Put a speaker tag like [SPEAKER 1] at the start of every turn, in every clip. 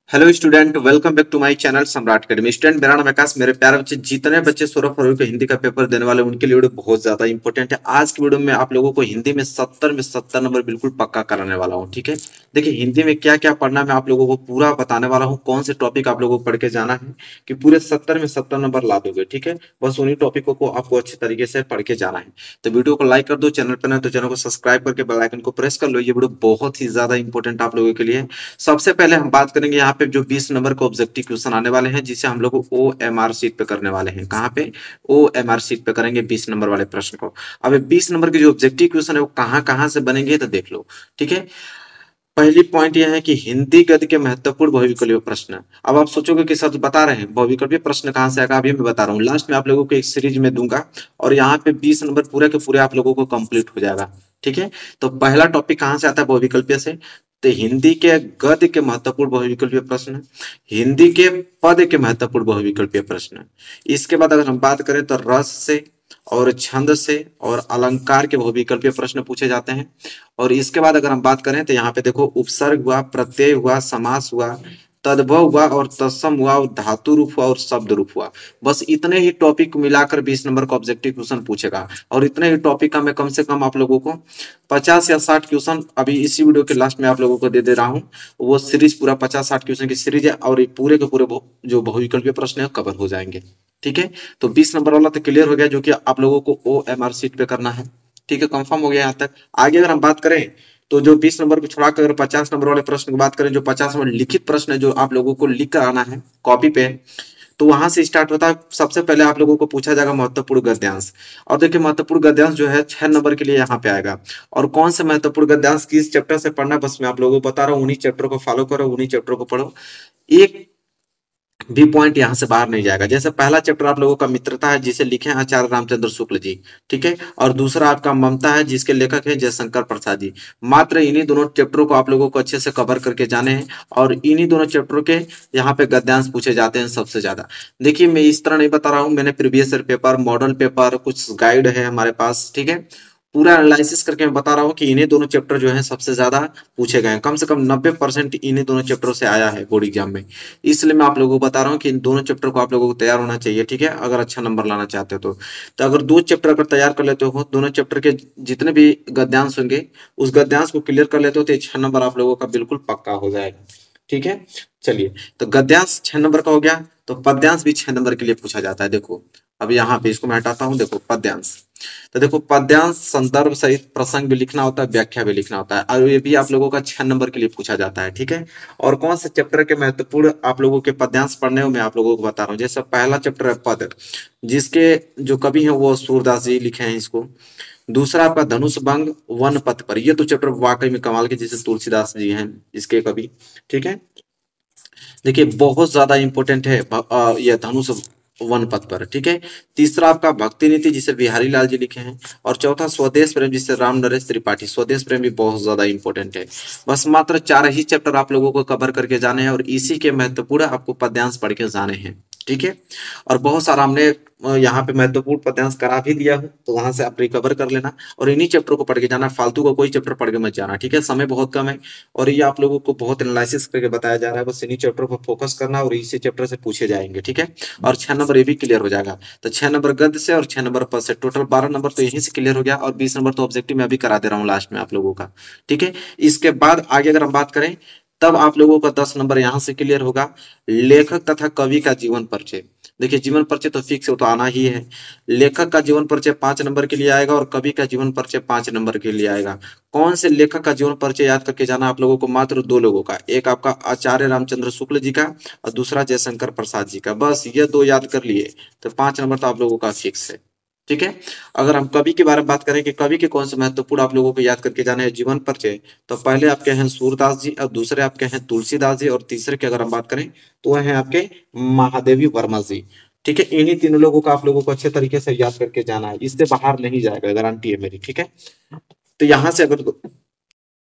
[SPEAKER 1] Hello student, welcome back to my channel Samrat academy. Student, मेरा नाम आकाश। मेरे प्यारे बच्चे, जितने बच्चे 16 फरवरी को हिंदी का पेपर देने वाले हैं, उनके लिए वीडियो बहुत ज्यादा इंपॉर्टेंट है। आज की वीडियो में आप लोगों को हिंदी में 70 नंबर बिल्कुल पक्का कराने वाला हूं। ठीक है, देखिए हिंदी में क्या क्या पढ़ना मैं आप लोगों को पूरा बताने वाला हूँ। कौन से टॉपिक आप लोगों को पढ़ के जाना है कि पूरे 70 नंबर ला दोगे। ठीक है, बस उन्हीं टॉपिकों को आपको अच्छे तरीके से पढ़ के जाना है। तो वीडियो को लाइक कर दो, चैनल पर नए तो चैनल को सब्सक्राइब करके बेल आइकन को प्रेस कर लो। ये वीडियो बहुत ही ज्यादा इंपॉर्टेंट आप लोगों के लिए है। सबसे पहले हम बात करेंगे यहाँ पे जो 20 नंबर का ऑब्जेक्टिव क्वेश्चन आने वाले हैं, जिसे हम लोग ओ एम आर सीट पे करने वाले हैं। कहाँ पे? ओ एम आर सीट पे करेंगे 20 नंबर वाले प्रश्न को। अब 20 नंबर के जो ऑब्जेक्टिव क्वेश्चन है वो कहाँ कहाँ से बनेंगे तो देख लो। ठीक है, पहली पॉइंट यह है कि हिंदी गद्य के महत्वपूर्ण बहुविकल्पीय प्रश्न। अब आप सोचोगे कि सर बता रहे हैं बहुविकल्पीय प्रश्न कहाँ से आएगा, अभी मैं बता रहा हूँ। लास्ट में आप लोगों को एक सीरीज में दूंगा और यहाँ पे 20 नंबर पूरे के पूरे आप लोगों को कंप्लीट हो जाएगा। ठीक है, तो पहला टॉपिक कहाँ से आता है? बहुविकल्पीय से। तो हिंदी के गद्य के महत्वपूर्ण बहुविकल्पीय प्रश्न, हिंदी के पद के महत्वपूर्ण बहुविकल्पीय प्रश्न। इसके बाद अगर हम बात करें तो रस से और छंद से और अलंकार के बहुविकल्पीय प्रश्न पूछे जाते हैं। और इसके बाद अगर हम बात करें तो यहाँ पे देखो, उपसर्ग हुआ, प्रत्यय हुआ, समास हुआ, तद्भव हुआ और तत्सम हुआ और धातु रूप हुआ और शब्द रूप हुआ। बस इतने ही टॉपिक मिलाकर 20 नंबर का ऑब्जेक्टिव क्वेश्चन पूछेगा। और इतने ही टॉपिक का मैं कम से कम आप लोगों को 50 या 60 क्वेश्चन अभी इसी वीडियो के लास्ट में आप लोगों को दे दे रहा हूँ। वो सीरीज पूरा 50-60 क्वेश्चन की सीरीज है और ये पूरे के पूरे जो बहुविकल्पीय प्रश्न है कवर हो जाएंगे। ठीक है, तो 20 नंबर वाला तो क्लियर हो गया, जो कि आप लोगों को ओ एम आर सीट पे करना है। ठीक है, कंफर्म हो गया यहाँ तक। आगे अगर हम बात करें तो जो 20 नंबर को छोड़ाकर अगर 50 नंबर वाले प्रश्न की बात करें, जो 50 नंबर लिखित प्रश्न है जो आप लोगों को लिख कर आना है कॉपी पे, तो वहां से स्टार्ट होता है। सबसे पहले आप लोगों को पूछा जाएगा महत्वपूर्ण गद्यांश। और देखिए महत्वपूर्ण गद्यांश जो है 6 नंबर के लिए यहाँ पे आएगा। और कौन से महत्वपूर्ण गद्यांश किस चैप्टर से पढ़ना, बस मैं आप लोगों को बता रहा हूँ। उन्हीं चैप्टर को फॉलो करो, उन्हीं चैप्टर को पढ़ो। एक भी पॉइंट यहाँ से बाहर नहीं जाएगा। जैसे पहला चैप्टर आप लोगों का मित्रता है, जिसे लिखे हैं आचार्य रामचंद्र शुक्ल जी। ठीक है, और दूसरा आपका ममता है, जिसके लेखक हैं जयशंकर प्रसाद जी। मात्र इन्हीं दोनों चैप्टरों को आप लोगों को अच्छे से कवर करके जाने हैं। और इन्हीं दोनों चैप्टरों के यहाँ पे गद्यांश पूछे जाते हैं सबसे ज्यादा। देखिए मैं इस तरह नहीं बता रहा हूँ, मैंने previous year paper, model paper, कुछ गाइड है हमारे पास। ठीक है, पूरा एनालिसिस करके मैं बता रहा हूँ कि इन्हीं दोनों चैप्टर जो है सबसे ज्यादा पूछे गए हैं। कम से कम 90% इन्हीं दोनों चैप्टरों से आया है बोर्ड एग्जाम में। इसलिए मैं आप लोगों को बता रहा हूँ कि इन दोनों चैप्टर को आप लोगों को तैयार होना चाहिए। ठीक है, अगर अच्छा नंबर लाना चाहते हो तो अगर दो चैप्टर अगर तैयार कर लेते हो, दोनों चैप्टर के जितने भी गद्यांश होंगे उस गद्यांश को क्लियर कर लेते हो, तो 6 नंबर आप लोगों का बिल्कुल पक्का हो जाएगा। ठीक है, चलिए, तो गद्यांश 6 नंबर का हो गया। तो पद्यांश भी 6 नंबर के लिए पूछा जाता है। देखो अब यहाँ पे इसको मैं हटाता हूँ। देखो पद्यांश, तो देखो पद्यांश संदर्भ सहित प्रसंग भी लिखना होता है, व्याख्या भी लिखना होता है, और ये भी आप लोगों का 6 नंबर के लिए पूछा जाता है। ठीक है, और कौन से चैप्टर के महत्वपूर्ण आप लोगों के पद्यांश पढ़ने हो मैं आप लोगों को बता रहा हूँ। जैसे पहला चैप्टर है पद, जिसके जो कवि हैं वो सूरदास जी लिखे हैं इसको। दूसरा आपका धनुष भंग वन पथ पर, ये तो चैप्टर वाकई में कमाल के, जैसे तुलसीदास जी हैं इसके कवि। ठीक है, देखिए बहुत ज्यादा इंपॉर्टेंट है यह धनुष वन पथ पर। ठीक है, तीसरा आपका भक्ति नीति, जिसे बिहारी लाल जी लिखे हैं। और चौथा स्वदेश प्रेम, जिसे राम नरेश त्रिपाठी। स्वदेश प्रेम भी बहुत ज्यादा इंपॉर्टेंट है। बस मात्र 4 ही चैप्टर आप लोगों को कवर करके जाने हैं और इसी के महत्वपूर्ण आपको पद्यांश पढ़ के जाने हैं। ठीक है, और बहुत सारा हमने यहाँ पे महत्वपूर्ण पद्यांश करा भी दिया हूँ, तो वहां से आप रिकवर कर लेना और इन्हीं चैप्टर को पढ़ के जाना। फालतू का कोई चैप्टर पढ़ के मत जाना। ठीक है, समय बहुत कम है और ये आप लोगों को बहुत एनालिसिस करके बताया जा रहा है। बस इन्हीं चैप्टर पर फोकस करना और इसी चैप्टर से पूछे जाएंगे। ठीक है, और 6 नंबर ये भी क्लियर हो जाएगा। तो 6 नंबर गद्य से और 6 नंबर पद से, टोटल 12 नंबर तो यहीं से क्लियर हो गया। और 20 नंबर तो ऑब्जेक्टिव में अभी करा दे रहा हूँ लास्ट में आप लोगों का। ठीक है, इसके बाद आगे अगर हम बात करें तब आप लोगों का 10 नंबर यहाँ से क्लियर होगा। लेखक तथा कवि का जीवन परिचय। देखिए जीवन परिचय तो फिक्स है, तो आना ही है। लेखक का जीवन परिचय 5 नंबर के लिए आएगा और कवि का जीवन परिचय 5 नंबर के लिए आएगा। कौन से लेखक का जीवन परिचय याद करके जाना आप लोगों को? मात्र 2 लोगों का, एक आपका आचार्य रामचंद्र शुक्ल जी का और दूसरा जयशंकर प्रसाद जी का। बस ये 2 याद कर लिए तो 5 नंबर तो आप लोगों का फिक्स है। ठीक है, अगर हम कवि के बारे में बात करें कि कवि के कौन से महत्वपूर्ण आप लोगों को याद करके जाना है जीवन परिचय, तो पहले आपके हैं सूरदास जी और दूसरे आपके हैं तुलसीदास जी और तीसरे की अगर हम बात करें तो वह है आपके महादेवी वर्मा जी। ठीक है, इन्हीं तीनों लोगों को आप लोगों को अच्छे तरीके से याद करके जाना है, इससे बाहर नहीं जाएगा, गारंटी है मेरी। ठीक है, तो यहां से अगर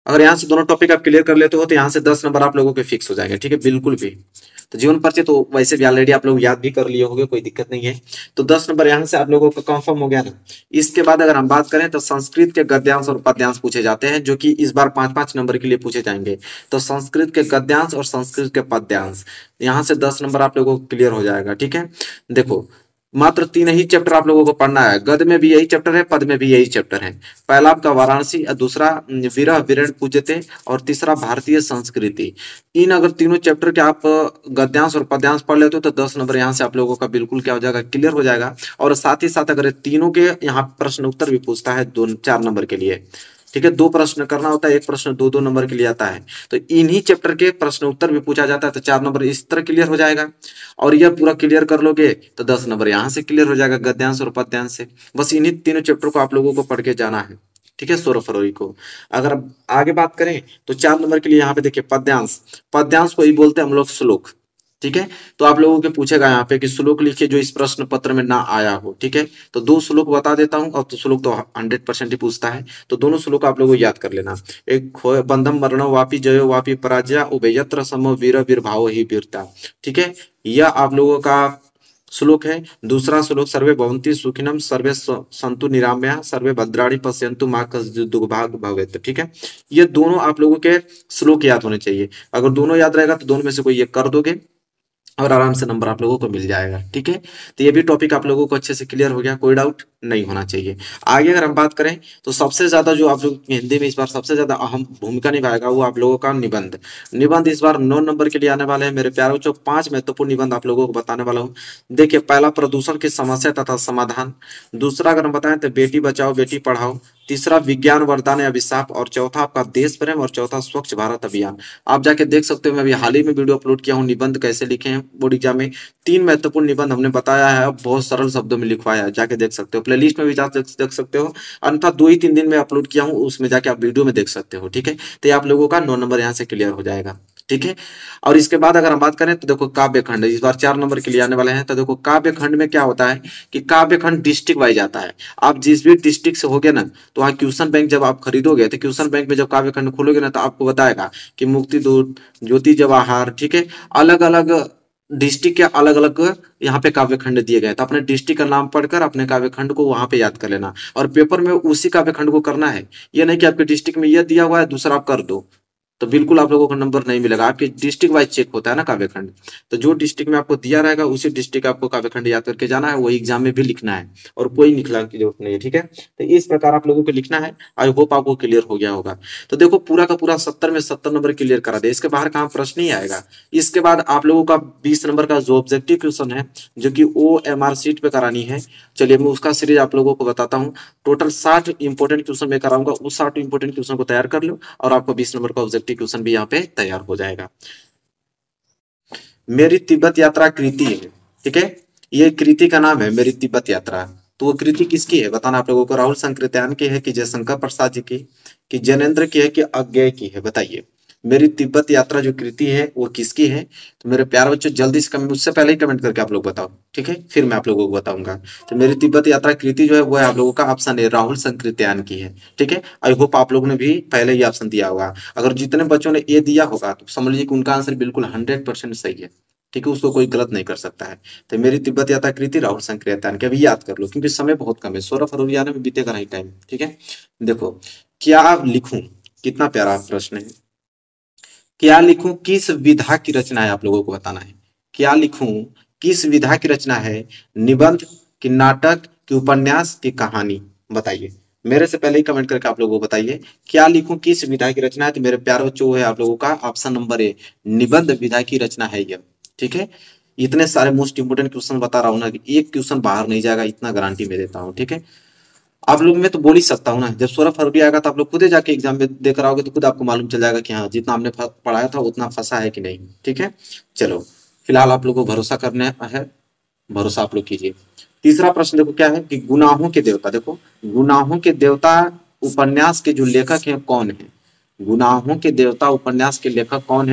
[SPEAKER 1] अगर यहाँ से दोनों टॉपिक आप क्लियर कर लेते हो तो यहाँ से 10 नंबर आप लोगों के फिक्स हो जाएंगे, ठीक है, बिल्कुल भी। तो जीवन परिचय तो वैसे भी ऑलरेडी आप लोग याद भी कर लिए होंगे, कोई दिक्कत नहीं है। तो 10 नंबर यहाँ से आप लोगों का कंफर्म हो गया ना। इसके बाद अगर हम बात करें तो संस्कृत के गद्यांश और पद्यांश पूछे जाते हैं, जो कि इस बार 5-5 नंबर के लिए पूछे जाएंगे। तो संस्कृत के गद्यांश और संस्कृत के पद्यांश, यहाँ से 10 नंबर आप लोगों को क्लियर हो जाएगा, ठीक है। देखो मात्र 3 ही चैप्टर आप लोगों को पढ़ना है, गद में भी यही चैप्टर है, पद में भी यही चैप्टर है। पहला आपका वाराणसी, दूसरा विरह विरण पूज्यते, और तीसरा भारतीय संस्कृति। इन अगर तीनों चैप्टर के आप गद्यांश और पद्यांश पढ़ लेते हो तो 10 नंबर यहाँ से आप लोगों का बिल्कुल क्या हो जाएगा, क्लियर हो जाएगा। और साथ ही साथ अगर तीनों के यहाँ प्रश्न उत्तर भी पूछता है 2-4 नंबर के लिए, ठीक है, 2 प्रश्न करना होता है, एक प्रश्न 2-2 नंबर के लिए आता है, तो इन्हीं चैप्टर के प्रश्न उत्तर भी पूछा जाता है, तो 4 नंबर इस तरह क्लियर हो जाएगा। और यह पूरा क्लियर कर लोगे तो 10 नंबर यहाँ से क्लियर हो जाएगा, गद्यांश और पद्यांश से। बस इन्हीं तीनों चैप्टर को आप लोगों को पढ़ के जाना है, ठीक है, 16 फरवरी को। अगर अब आगे बात करें तो 4 नंबर के लिए यहाँ पे देखिए पद्यांश, पद्यांश को ही बोलते हैं हम लोग श्लोक, ठीक है। तो आप लोगों के पूछेगा यहाँ पे कि श्लोक लिखिए जो इस प्रश्न पत्र में ना आया हो, ठीक है। तो 2 श्लोक बता देता हूँ, और तो श्लोक तो 100% ही पूछता है, तो दोनों श्लोक आप लोगों को याद कर लेना। एक बंधम मरण वापी जयो वापी पराजय उभयत्र समो वीर वीरभाव ही वीरता, ठीक है, यह आप लोगों का श्लोक है। दूसरा श्लोक सर्वे भवन्ति सुखिनम सर्वे सन्तु निरामया सर्वे भद्राणि पश्यन्तु मा कश्चित् दुर्भाग् भवेत्, ठीक है। ये दोनों आप लोगों के श्लोक याद होने चाहिए। अगर दोनों याद रहेगा तो दोनों में से कोई एक कर दोगे और आराम से नंबर आप लोगों को मिल जाएगा, ठीक है। तो ये भी टॉपिक आप लोगों को अच्छे से क्लियर हो गया, कोई डाउट नहीं होना चाहिए। आगे अगर हम बात करें तो सबसे ज्यादा जो आप लोग हिंदी में इस बार सबसे ज्यादा अहम भूमिका निभाएगा वो आप लोगों का निबंध। निबंध इस बार 9 नंबर के लिए आने वाले हैं मेरे प्यारे बच्चों। 5 महत्वपूर्ण निबंध आप लोगों को बताने वाला हूँ। देखिए पहला प्रदूषण की समस्या तथा समाधान, दूसरा अगर हम बताएं तो बेटी बचाओ बेटी पढ़ाओ, तीसरा विज्ञान वरदान या अभिशाप, और चौथा आपका देश प्रेम, और चौथा स्वच्छ भारत अभियान। आप जाके देख सकते हो, मैं अभी हाल ही में वीडियो अपलोड किया हूँ निबंध कैसे लिखे हैं बोर्ड एग्जाम में। 3 महत्वपूर्ण निबंध हमने बताया है, बहुत सरल शब्दों में लिखवाया है, जाके देख सकते हो। प्लेलिस्ट में भी जा देख सकते हो, अन्यथा 2 ही 3 दिन में अपलोड किया हूँ, उसमें जाके आप वीडियो में देख सकते हो, ठीक है। तो ये आप लोगों का 9 नंबर यहाँ से क्लियर हो जाएगा, ठीक है। और इसके बाद अगर हम बात करें तो देखो काव्य खंड इस बार 4 नंबर के लिए आने वाले हैं। तो देखो काव्य खंड में क्या होता है कि काव्य खंड डिस्ट्रिक्ट वाइज आता है। आप जिस भी डिस्ट्रिक्ट से होगे ना, तो वहाँ क्वेश्चन बैंक जब आप खरीदोगे तो क्वेश्चन बैंक में जब काव्य खंड खोलोगे ना, तो आपको बताएगा कि मुक्ति दूत, ज्योति जवाहर, ठीक है, अलग अलग डिस्ट्रिक्ट के अलग अलग यहाँ पे काव्य खंड दिए गए। तो अपने डिस्ट्रिक्ट का नाम पढ़कर अपने काव्य खंड को वहां पे याद कर लेना, और पेपर में उसी काव्य खंड को करना है। ये नहीं कि आपके डिस्ट्रिक्ट में यह दिया हुआ है दूसरा आप कर दो, तो बिल्कुल आप लोगों को नंबर नहीं मिलेगा। आपके डिस्ट्रिक्ट वाइज चेक होता है ना काव्यखंड, तो जो डिस्ट्रिक्ट में आपको दिया रहेगा उसी डिस्ट्रिक्ट आपको काव्यखंड याद करके जाना है, वही एग्जाम में भी लिखना है, और कोई निकला की जरूरत नहीं है, ठीक है। तो इस प्रकार आप लोगों को लिखना है। आई होप आपको क्लियर हो गया होगा। तो देखो पूरा का पूरा 70 में 70 नंबर क्लियर करा दे, इसके बाहर कहाँ प्रश्न नहीं आएगा। इसके बाद आप लोगों का 20 नंबर का जो ऑब्जेक्टिव क्वेश्चन है, जो कि OMR शीट पे करानी है, चलिए मैं उसका सीरीज आप लोगों को बताता हूँ। टोटल 60 इंपोर्टेंट क्वेश्चन मैं कराऊंगा, उस 60 इंपोर्टेंट क्वेश्चन को तैयार कर लो, और आपको 20 नंबर का ऑब्जेक्टिव क्वेश्चन भी यहाँ पे तैयार हो जाएगा। मेरी तिब्बत यात्रा कृति है, ठीक है, ये कृति का नाम है मेरी तिब्बत यात्रा। तो वो कृति किसकी है बताना आप लोगों को, राहुल संकृत्यान की है कि जयशंकर प्रसाद जी की, कि जैनेन्द्र की है कि अज्ञेय की है, बताइए। मेरी तिब्बत यात्रा जो कृति है वो किसकी है। तो मेरे प्यारे बच्चों जल्दी से कमेंट, मुझसे पहले ही कमेंट करके आप लोग बताओ, ठीक है, फिर मैं आप लोगों को बताऊंगा। तो मेरी तिब्बत यात्रा कृति जो है वो है आप लोगों का ऑप्शन है राहुल संकृत्यान की है, ठीक है। आई होप आप लोगों ने भी पहले ही ऑप्शन दिया होगा। अगर जितने बच्चों ने ए दिया होगा तो समझ लीजिए कि उनका आंसर बिल्कुल 100% सही है, ठीक है, उसको कोई गलत नहीं कर सकता है। तो मेरी तिब्बत यात्रा कृति राहुल संकृत्यान की, अभी याद कर लो क्योंकि समय बहुत कम है, 16 फरवरी आने में बीतेगा नहीं टाइम, ठीक है। देखो क्या लिखूं, कितना प्यारा प्रश्न है। क्या लिखूं किस विधा की रचना है, आप लोगों को बताना है। क्या लिखूं किस विधा की रचना है, निबंध कि नाटक कि उपन्यास की कहानी, बताइए। मेरे से पहले ही कमेंट करके आप लोगों को बताइए क्या लिखूं किस विधा की रचना है। तो मेरे प्यारे बच्चों है आप लोगों का ऑप्शन नंबर ए, निबंध विधा की रचना है यह, ठीक है। इतने सारे मोस्ट इंपोर्टेंट क्वेश्चन बता रहा हूं ना कि एक क्वेश्चन बाहर नहीं जाएगा, इतना गारंटी मैं देता हूं, ठीक है। आप लोग मैं तो बोल ही सकता हूँ ना, जब 16 फरवरी आएगा तो आप लोग खुद ही जाके एग्जाम में देकर आओगे तो खुद आपको मालूम चल जाएगा कि हाँ जितना हमने पढ़ाया था उतना फंसा है कि नहीं, ठीक है। चलो फिलहाल आप लोगों को भरोसा करना है, भरोसा आप लोग कीजिए। तीसरा प्रश्न देखो क्या है कि गुनाहों के देवता, देखो गुनाहों के देवता उपन्यास के जो लेखक हैं कौन है। गुनाहों के देवता उपन्यास के लेखक कौन है,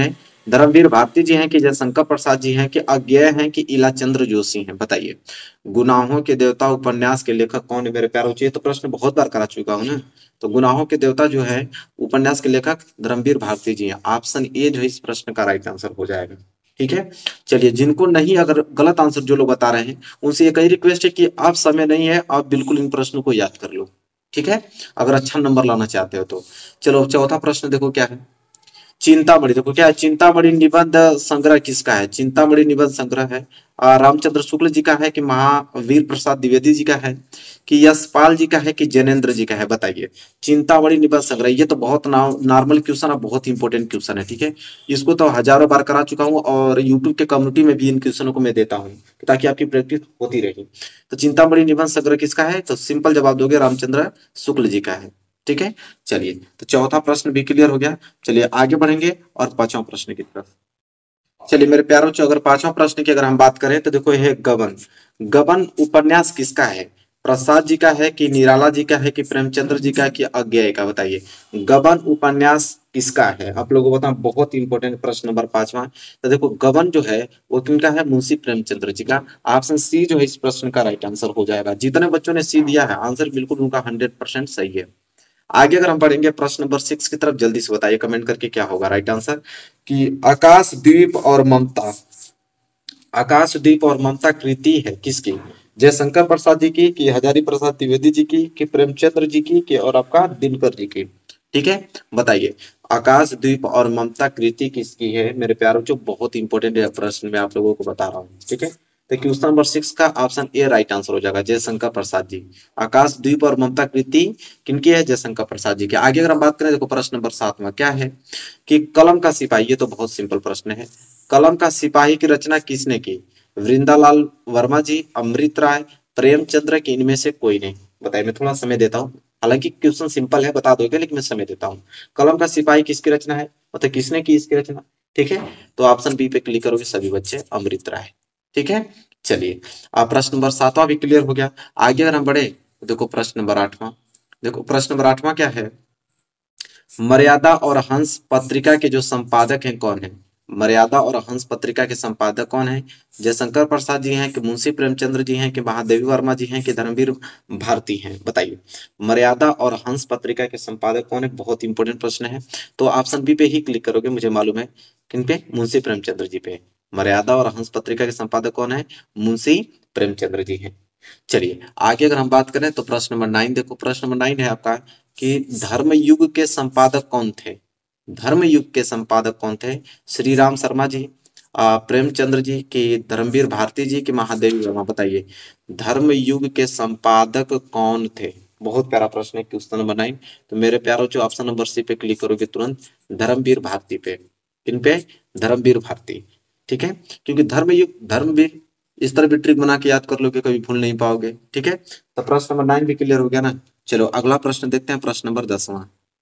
[SPEAKER 1] धर्मवीर भारती जी हैं कि जयशंकर प्रसाद जी हैं कि अज्ञेय हैं कि इलाचंद्र जोशी हैं? बताइए। गुनाहों के देवता उपन्यास के लेखक कौन है मेरे प्यारे बच्चों? ये तो प्रश्न बहुत बार करा चुका हूं ना। तो गुनाहों के देवता जो है उपन्यास के लेखक धर्मवीर भारती जी हैं। ऑप्शन ए जो है इस प्रश्न का राइट आंसर हो जाएगा। ठीक है, चलिए जिनको नहीं, अगर गलत आंसर जो लोग बता रहे हैं उनसे एक ही रिक्वेस्ट है कि आप समय नहीं है, आप बिल्कुल इन प्रश्नों को याद कर लो। ठीक है, अगर अच्छा नंबर लाना चाहते हो तो। चलो चौथा प्रश्न देखो क्या है। चिंतामणि, देखो क्या है, चिंतामणि निबंध संग्रह किसका है? चिंतामणि निबंध संग्रह है रामचंद्र शुक्ल जी का है कि महावीर प्रसाद द्विवेदी जी का है कि यशपाल जी का है कि जैनेन्द्र जी का है? बताइए। चिंतामणि निबंध संग्रह, ये तो बहुत नॉर्मल क्वेश्चन है, बहुत इंपॉर्टेंट क्वेश्चन है। ठीक है, इसको तो हजारों बार करा चुका हूँ और यूट्यूब के कम्युनिटी में भी इन क्वेश्चनों को मैं देता हूँ ताकि आपकी प्रैक्टिस होती रहे। तो चिंतामणि निबंध संग्रह किसका है? तो सिंपल जवाब दोगे, रामचंद्र शुक्ल जी का है। ठीक है, चलिए तो चौथा प्रश्न भी क्लियर हो गया। चलिए आगे बढ़ेंगे और पांचवा प्रश्न की तरफ। चलिए मेरे प्यारों बच्चों, अगर पांचवा प्रश्न की अगर हम बात करें तो देखो ये गबन। गबन उपन्यास किसका है? प्रसाद जी का है कि निराला जी का है कि प्रेमचंद्र जी का है कि अज्ञेय का? बताइए। गबन उपन्यास किसका है? आप लोगों को बताओ, बहुत इंपॉर्टेंट प्रश्न नंबर पांचवा। तो देखो गबन जो है वो किनका है? मुंशी प्रेमचंद्र जी का। ऑप्शन सी जो है इस प्रश्न का राइट आंसर हो जाएगा। जितने बच्चों ने सी दिया है आंसर बिल्कुल उनका 100% सही है। आगे अगर हम बढ़ेंगे प्रश्न नंबर 6 की तरफ, जल्दी से बताइए कमेंट करके क्या होगा राइट आंसर। कि आकाशदीप और ममता, आकाशदीप और ममता कृति है किसकी? जयशंकर प्रसाद जी की कि हजारी प्रसाद द्विवेदी जी की कि प्रेमचंद्र जी की कि और आपका दिनकर जी की? ठीक है, बताइए। आकाशदीप और ममता कृति किसकी है मेरे प्यारों? जो बहुत इंपॉर्टेंट प्रश्न मैं आप लोगों को बता रहा हूँ। ठीक है, तो क्वेश्चन नंबर 6 का ऑप्शन ए राइट आंसर हो जाएगा, जयशंकर प्रसाद जी। आकाशदीप और ममता कृति किनकी है? जयशंकर प्रसाद जी की। आगे अगर हम बात करें, देखो प्रश्न नंबर 7 में क्या है कि कलम का सिपाही, ये तो बहुत सिंपल प्रश्न है। कलम का सिपाही की रचना किसने की? वृंदालाल वर्मा जी, अमृत राय, प्रेमचंद्र की? इनमें से कोई नहीं? बताइए, मैं थोड़ा समय देता हूँ, हालांकि क्वेश्चन सिंपल है बता दोगे, लेकिन मैं समय देता हूँ। कलम का सिपाही किसकी रचना है, मतलब किसने की इसकी रचना? ठीक है, तो ऑप्शन बी पे क्लिक करोगे सभी बच्चे, अमृत राय। ठीक है, चलिए आप प्रश्न नंबर 7वां भी क्लियर हो गया। आगे अगर हम बढ़े तो देखो प्रश्न नंबर 8वां। देखो प्रश्न नंबर 8वां क्या है? मर्यादा और हंस पत्रिका के जो संपादक हैं कौन है? मर्यादा और हंस पत्रिका के संपादक कौन है? जयशंकर प्रसाद जी हैं कि मुंशी प्रेमचंद्र जी हैं कि महादेवी वर्मा जी हैं कि धर्मवीर भारती हैं? बताइए। मर्यादा और हंस पत्रिका के संपादक कौन है? बहुत इंपॉर्टेंट प्रश्न है। तो ऑप्शन बी पे ही क्लिक करोगे, मुझे मालूम है। किन पे? मुंशी प्रेमचंद्र जी पे। मर्यादा और हंस पत्रिका के संपादक कौन है? मुंशी प्रेमचंद्र जी हैं। चलिए आगे अगर हम बात करें तो प्रश्न नंबर 9 देखो, प्रश्न नंबर 9 है आपका कि धर्मयुग के संपादक कौन थे? धर्मयुग के संपादक कौन थे? श्री राम शर्मा जी, प्रेमचंद्र जी की धर्मवीर भारती जी की महादेवी वर्मा? बताइए। धर्मयुग के संपादक कौन थे? बहुत प्यारा प्रश्न है, क्वेश्चन नंबर 9। तो मेरे प्यारों जो ऑप्शन नंबर सी पे क्लिक करोगे तुरंत, धर्मवीर भारती पे। किन पे? धर्मवीर भारती। ठीक है, क्योंकि धर्मयुग धर्मवीर, इस तरह भी ट्रिक बना के याद कर लो कि कभी भूल नहीं पाओगे। ठीक है, तो प्रश्न नंबर 9 भी क्लियर हो गया ना। चलो अगला प्रश्न देखते हैं, प्रश्न नंबर 10वां।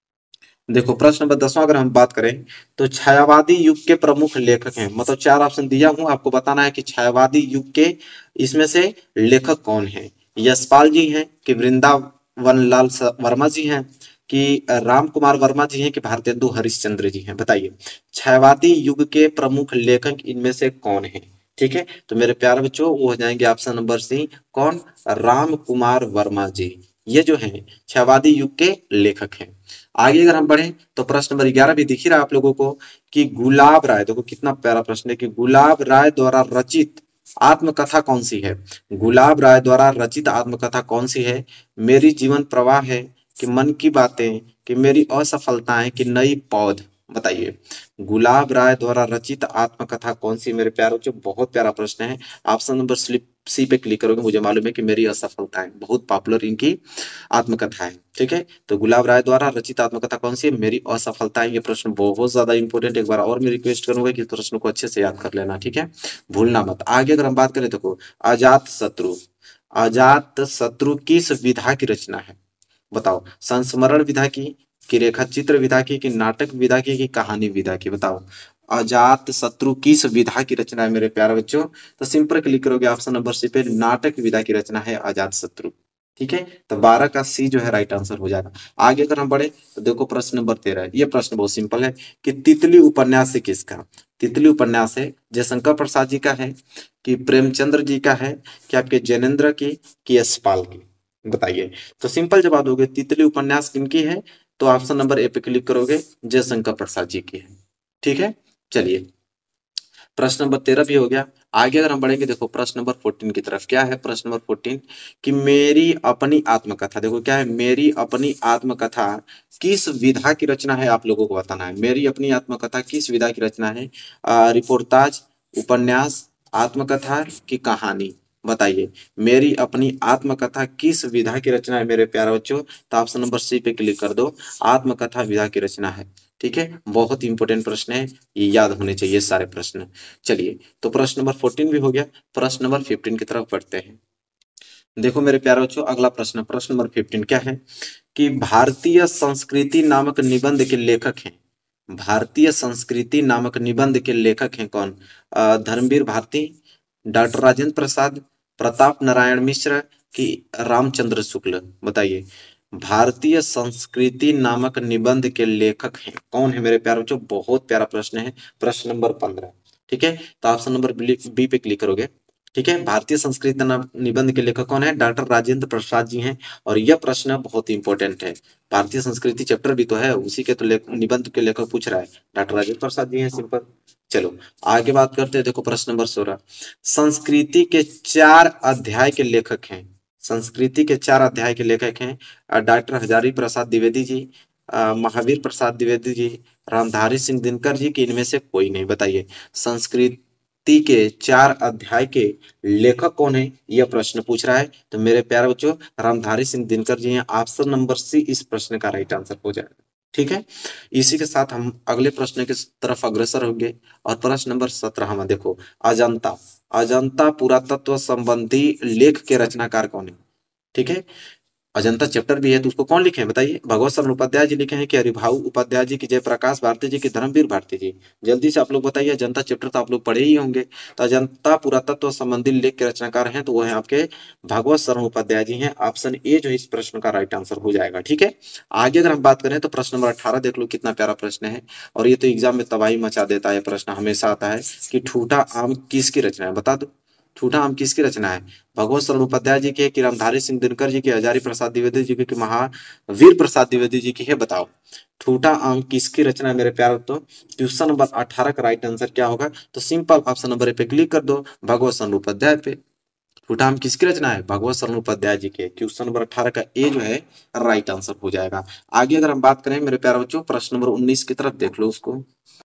[SPEAKER 1] देखो प्रश्न नंबर 10वां अगर हम बात करें तो छायावादी युग के प्रमुख लेखक हैं, मतलब 4 ऑप्शन दिया हूं, आपको बताना है कि छायावादी युग के इसमें से लेखक कौन है? यशपाल जी हैं कि वृंदावन लाल वर्मा जी हैं कि राम कुमार वर्मा जी हैं कि भारतेंदु हरिश्चंद्र जी हैं? बताइए। छायावादी युग के प्रमुख लेखक इनमें से कौन है? ठीक है, तो मेरे प्यारे बच्चों वो हो जाएंगे ऑप्शन नंबर सी, कौन? राम कुमार वर्मा जी। ये जो है छायावादी युग के लेखक हैं। आगे अगर हम बढ़े तो प्रश्न नंबर 11 भी दिख ही रहा है आप लोगों को कि गुलाब राय, देखो कितना प्यारा प्रश्न है कि गुलाब राय द्वारा रचित आत्मकथा कौन सी है? गुलाब राय द्वारा रचित आत्मकथा कौन सी है? मेरी जीवन प्रवाह है कि मन की बातें कि मेरी असफलताएं कि नई पौध? बताइए। गुलाब राय द्वारा रचित आत्मकथा कौन सी मेरे प्यारों? जो बहुत प्यारा प्रश्न है। ऑप्शन नंबर स्लिप सी पे क्लिक करोगे, मुझे मालूम है कि मेरी असफलताएं, बहुत पॉपुलर इनकी आत्मकथा है। ठीक है, तो गुलाब राय द्वारा रचित आत्मकथा कौन सी है? मेरी असफलताएं। ये प्रश्न बहुत ज्यादा इंपॉर्टेंट, एक बार और मैं रिक्वेस्ट करूंगा कि प्रश्न को अच्छे से याद कर लेना। ठीक है, भूलना मत। आगे अगर हम बात करें देखो, अजात शत्रु, अजात शत्रु किस विधा की रचना है? बताओ। संस्मरण विधा की कि रेखा चित्र विधा की नाटक विधा की कहानी विधा की? बताओ। अजात शत्रु किस विधा की रचना है मेरे प्यारे बच्चों? तो सिंपल क्लिक करोगे ऑप्शन नंबर सी पे, नाटक विधा की रचना है अजात शत्रु। ठीक है, तो 12 का सी जो है राइट आंसर हो जाएगा। आगे अगर हम बढ़े तो देखो प्रश्न नंबर 13, ये प्रश्न बहुत सिंपल है कि तितली उपन्यास है किसका। तितली उपन्यास है जयशंकर प्रसाद जी का है, कि प्रेमचंद्र जी का है, कि आपके जैनेन्द्र की, कि यशपाल की, बताइए। तो सिंपल जवाब दोगे तितली उपन्यास किनकी है, तो ऑप्शन नंबर ए पे क्लिक करोगे, जयशंकर प्रसाद जी की है। ठीक है, चलिए प्रश्न नंबर 13 भी हो गया। आगे अगर हम बढ़ेंगे देखो प्रश्न नंबर 14 की तरफ, क्या है प्रश्न नंबर 14 कि मेरी अपनी आत्मकथा, देखो क्या है, मेरी अपनी आत्मकथा किस विधा की रचना है, आप लोगों को बताना है। मेरी अपनी आत्मकथा किस विधा की रचना है, रिपोर्टाज, उपन्यास, आत्मकथा की कहानी, बताइए। मेरी अपनी आत्मकथा किस विधा की रचना है मेरे प्यारे बच्चों, तो ऑप्शन नंबर सी पे क्लिक कर दो, आत्मकथा विधा की रचना है। ठीक है, बहुत इंपॉर्टेंट प्रश्न है, ये याद होने चाहिए सारे प्रश्न। चलिए, तो प्रश्न नंबर 14 भी हो गया, प्रश्न नंबर 15 की तरफ बढ़ते हैं। देखो मेरे प्यारे बच्चों, अगला प्रश्न, प्रश्न नंबर 15 क्या है कि भारतीय संस्कृति नामक निबंध के लेखक हैं। भारतीय संस्कृति नामक निबंध के लेखक हैं कौन, धर्मवीर भारती, डॉक्टर राजेंद्र प्रसाद, प्रताप नारायण मिश्र, की रामचंद्र शुक्ल, बताइए। भारतीय संस्कृति नामक निबंध के लेखक हैं कौन है मेरे प्यारे बच्चों, बहुत प्यारा प्रश्न है, प्रश्न नंबर 15। ठीक है, तो ऑप्शन नंबर बी पे क्लिक करोगे। ठीक है, भारतीय संस्कृत निबंध के लेखक कौन है, डॉक्टर राजेंद्र प्रसाद जी हैं। और यह प्रश्न बहुत इंपॉर्टेंट है, भारतीय संस्कृति चैप्टर भी तो है, उसी के तो निबंध के लेखक पूछ रहा है, डॉक्टर राजेंद्र प्रसाद जी हैं, सिंपल। चलो आगे बात करते हैं, देखो प्रश्न नंबर 16, संस्कृति के 4 अध्याय के लेखक हैं। संस्कृति के 4 अध्याय के लेखक हैं डॉक्टर हजारी प्रसाद द्विवेदी जी, महावीर प्रसाद द्विवेदी जी, रामधारी सिंह दिनकर जी, की इनमें से कोई नहीं, बताइए। संस्कृति के 4 अध्याय के लेखक कौन है, यह प्रश्न पूछ रहा है। तो मेरे प्यारे बच्चों रामधारी सिंह दिनकर जी हैं, ऑप्शन नंबर सी इस प्रश्न का राइट आंसर हो जाएगा। ठीक है, इसी के साथ हम अगले प्रश्न की तरफ अग्रसर होंगे, और प्रश्न नंबर 17 में देखो, अजंता, अजंता पुरातत्व संबंधी लेख के रचनाकार कौन है। ठीक है, अजंता चैप्टर भी है, तो उसको कौन लिखे हैं बताइए, भगवत शरण उपाध्याय जी लिखे हैं, कि हरिभाऊ उपाध्याय जी, की जयप्रकाश भारती जी, की धर्मवीर भारती जी। जल्दी से आप लोग बताइए, अजंता चैप्टर तो आप लोग पढ़े ही होंगे। तो अजंता पुरातत्व संबंधी लेख के रचनाकार हैं, तो वो है आपके भगवत शरण उपाध्याय जी हैं। ऑप्शन ए जो है इस प्रश्न का राइट आंसर हो जाएगा। ठीक है, आगे अगर हम बात करें तो प्रश्न नंबर 18 देख लो, कितना प्यारा प्रश्न है, और ये तो एग्जाम में तबाही मचा देता है, प्रश्न हमेशा आता है कि ठूठा आम किसकी रचना है, बता दो। ठूठा आम किसकी रचना है, भगवत शरण उपाध्याय जी की, कि रामधारी सिंह दिनकर जी की, हजारी प्रसाद द्विवेदी जी की, महावीर प्रसाद द्विवेदी जी की है, बताओ। ठूठा आम किसकी रचना है मेरे प्यारे, तो क्वेश्चन नंबर 18 का राइट आंसर क्या होगा, तो सिंपल ऑप्शन नंबर ए पे क्लिक कर दो, भगवत शरण उपाध्याय पे। ठूठा आम किसकी रचना है, भगवत शरण उपाध्याय जी के, क्वेश्चन नंबर 18 का ए जो है राइट आंसर हो जाएगा। आगे अगर हम बात करें मेरे प्यारे बच्चों, प्रश्न नंबर 19 की तरफ देख लो उसको,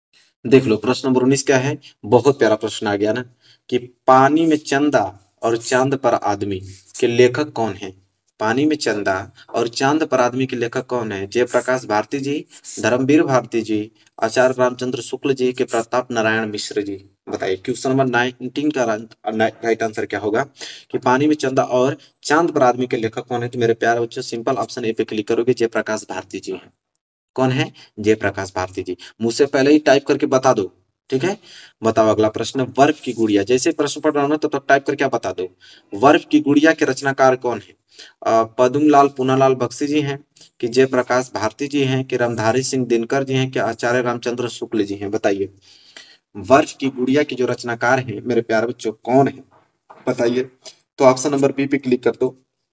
[SPEAKER 1] देख लो प्रश्न नंबर 19 क्या है, बहुत प्यारा प्रश्न आ गया ना, कि पानी में चंदा और चांद पर आदमी के लेखक कौन है। पानी में चंदा और चांद पर आदमी के लेखक कौन है, जयप्रकाश भारती जी, धर्मवीर भारती जी, आचार्य रामचंद्र शुक्ल जी, के प्रताप नारायण मिश्र जी, बताइए। क्वेश्चन नंबर 19 का राइट आंसर क्या होगा, कि पानी में चंदा और चांद पर आदमी के लेखक कौन है, तो मेरे प्यारे बच्चों सिंपल ऑप्शन ए पे क्लिक करोगे, जयप्रकाश भारती जी है। कौन है, जयप्रकाश भारती जी। मुझसे पहले ही टाइप करके बता दो। ठीक है, बताओ अगला प्रश्न, बर्फ की गुड़िया, जैसे प्रश्न पढ़ रहा हूं ना तो टाइप करके आप बता दो, बर्फ की गुड़िया के रचनाकार कौन है, पद्मलाल पूनालाल बख्शी जी हैं, कि जयप्रकाश भारती जी हैं, कि रामधारी सिंह दिनकर जी हैं, कि आचार्य रामचंद्र शुक्ल जी हैं, बताइए। बर्फ की गुड़िया के जो रचनाकार हैं मेरे प्यारे बच्चों कौन है, बताइए। तो ऑप्शन नंबर बी पे क्लिक कर दो,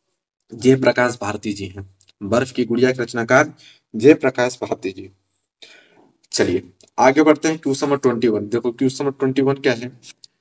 [SPEAKER 1] जयप्रकाश भारती जी हैं। बर्फ की गुड़िया के रचनाकार जयप्रकाश भारती जी। चलिए आगे बढ़ते हैं, क्वेश्चन नंबर 21, देखो क्वेश्चन नंबर 21 क्या है,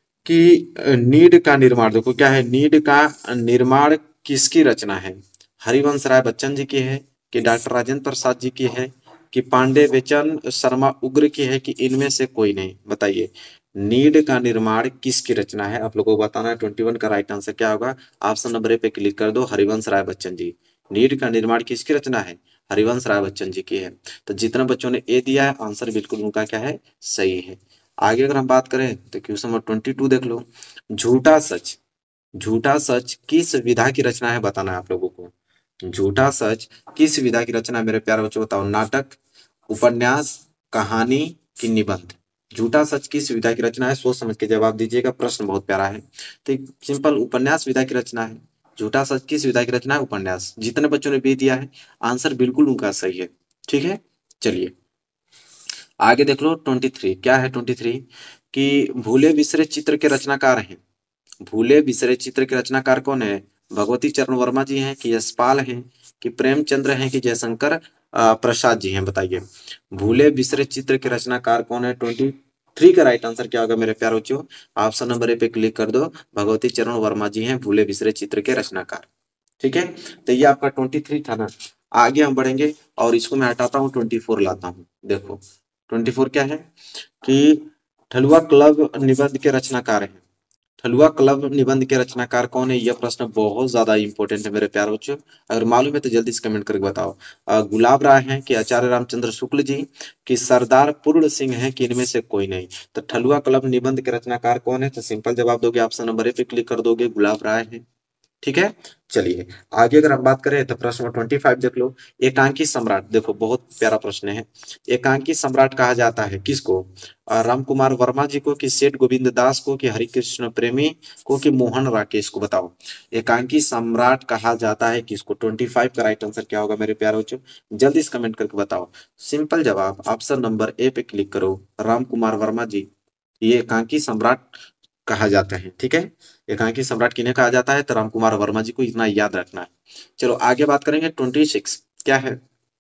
[SPEAKER 1] कि नीड का निर्माण, देखो क्या है, नीड का निर्माण किसकी रचना है, हरिवंश राय बच्चन जी की है, कि डॉक्टर राजेंद्र प्रसाद जी की है, कि पांडे बेचन शर्मा उग्र की है, कि इनमें से कोई नहीं, बताइए। नीड का निर्माण किसकी रचना है, आप लोगों को बताना है। 21 का राइट आंसर क्या होगा, ऑप्शन नंबर ए पे क्लिक कर दो, हरिवंश राय बच्चन जी। नीड का निर्माण किसकी रचना है, हरिवंश राय बच्चन जी की है। तो जितना बच्चों ने ए दिया है आंसर बिल्कुल उनका क्या है, सही है। आगे अगर हम बात करें तो क्वेश्चन नंबर 22 देख लो, झूठा सच, झूठा सच किस विधा की रचना है, बताना है आप लोगों को। झूठा सच किस विधा की रचना है मेरे प्यारे बच्चों, बताओ। नाटक, उपन्यास, कहानी, की निबंध। झूठा सच किस विधा की रचना है, सोच समझ के जवाब दीजिएगा, प्रश्न बहुत प्यारा है। तो सिंपल उपन्यास विधा की रचना है, झूठा सच किस विधा की रचना है? उपन्यास। जितने बच्चों ने बी दिया है आंसर बिल्कुल उनका सही है। ठीक है, चलिए आगे देख लो। 23 क्या है? 23 कि भूले बिसरे चित्र के रचनाकार हैं। भूले बिसरे चित्र के रचनाकार कौन है? भगवती चरण वर्मा जी हैं कि यशपाल हैं कि प्रेमचंद्र हैं कि जयशंकर प्रसाद जी हैं? बताइए भूले बिसरे चित्र के रचनाकार कौन है? 23 का राइट आंसर क्या होगा मेरे प्यारे बच्चों? ऑप्शन नंबर ए पे क्लिक कर दो। भगवती चरण वर्मा जी हैं भूले बिसरे चित्र के रचनाकार। ठीक है, तो ये आपका 23 था ना। आगे हम बढ़ेंगे और इसको मैं हटाता हूँ, 24 लाता हूँ। देखो 24 क्या है कि ठलुआ क्लब निबंध के रचनाकार हैं। ठलुआ क्लब निबंध के रचनाकार कौन है? यह प्रश्न बहुत ज्यादा इंपॉर्टेंट है मेरे प्यारे बच्चों। अगर मालूम है तो जल्दी से कमेंट करके बताओ। गुलाब राय हैं कि आचार्य रामचंद्र शुक्ल जी कि सरदार पूर्ण सिंह हैं कि इनमें से कोई नहीं? तो ठलुआ क्लब निबंध के रचनाकार कौन है? तो सिंपल जवाब दोगे, ऑप्शन नंबर ए पे क्लिक कर दोगे, गुलाब राय है। ठीक है, चलिए आगे अगर हम बात करें तो प्रश्न नंबर 25 देख लो। एकांकी सम्राट, देखो बहुत प्यारा प्रश्न है। एकांकी सम्राट कहा जाता है किसको? राम कुमार वर्मा जी को कि सेठ गोविंद दास को कि हरिकृष्ण प्रेमी को कि मोहन राकेश को? बताओ एकांकी सम्राट कहा जाता है किसको? 25 का राइट आंसर क्या होगा मेरे प्यारे बच्चों? जल्दी से कमेंट करके बताओ। सिंपल जवाब ऑप्शन नंबर ए पे क्लिक करो, राम कुमार वर्मा जी ये एकांकी सम्राट कहा जाता है। ठीक है, एकांकी सम्राट किन्हें कहा जाता है? तो रामकुमार वर्मा जी को, इतना याद रखना है। चलो आगे बात करेंगे। 26 क्या है?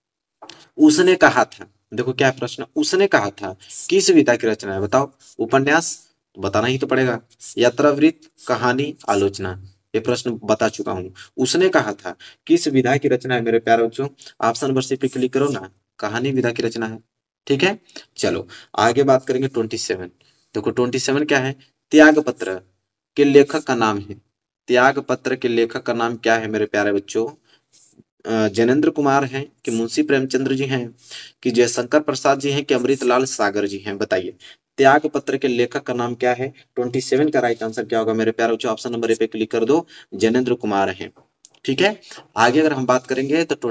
[SPEAKER 1] उसने कहा था। देखो क्या है प्रश्न? उसने कहा था किस विधा की रचना है? बताओ। उपन्यास तो बताना ही तो पड़ेगा, यात्रावृत्त, कहानी, आलोचना? ये प्रश्न बता चुका हूं। उसने कहा था किस विधा की रचना है मेरे प्यारे बच्चों? ऑप्शन नंबर सी पे क्लिक करो ना, कहानी विधा की रचना है। ठीक है, चलो आगे बात करेंगे। 27 देखो 27 क्या है? त्याग पत्र के लेखक का नाम है। त्याग पत्र के लेखक का नाम क्या है मेरे प्यारे बच्चों? जैनेन्द्र कुमार हैं कि मुंशी प्रेमचंद्र जी हैं कि जयशंकर प्रसाद जी हैं कि अमृतलाल सागर जी हैं? बताइए त्याग पत्र के लेखक का नाम क्या है? 27 का राइट आंसर क्या होगा मेरे प्यारे बच्चों? ऑप्शन नंबर ए पे क्लिक कर दो, जैनेन्द्र कुमार हैं। ठीक है, आगे अगर हम बात करेंगे तो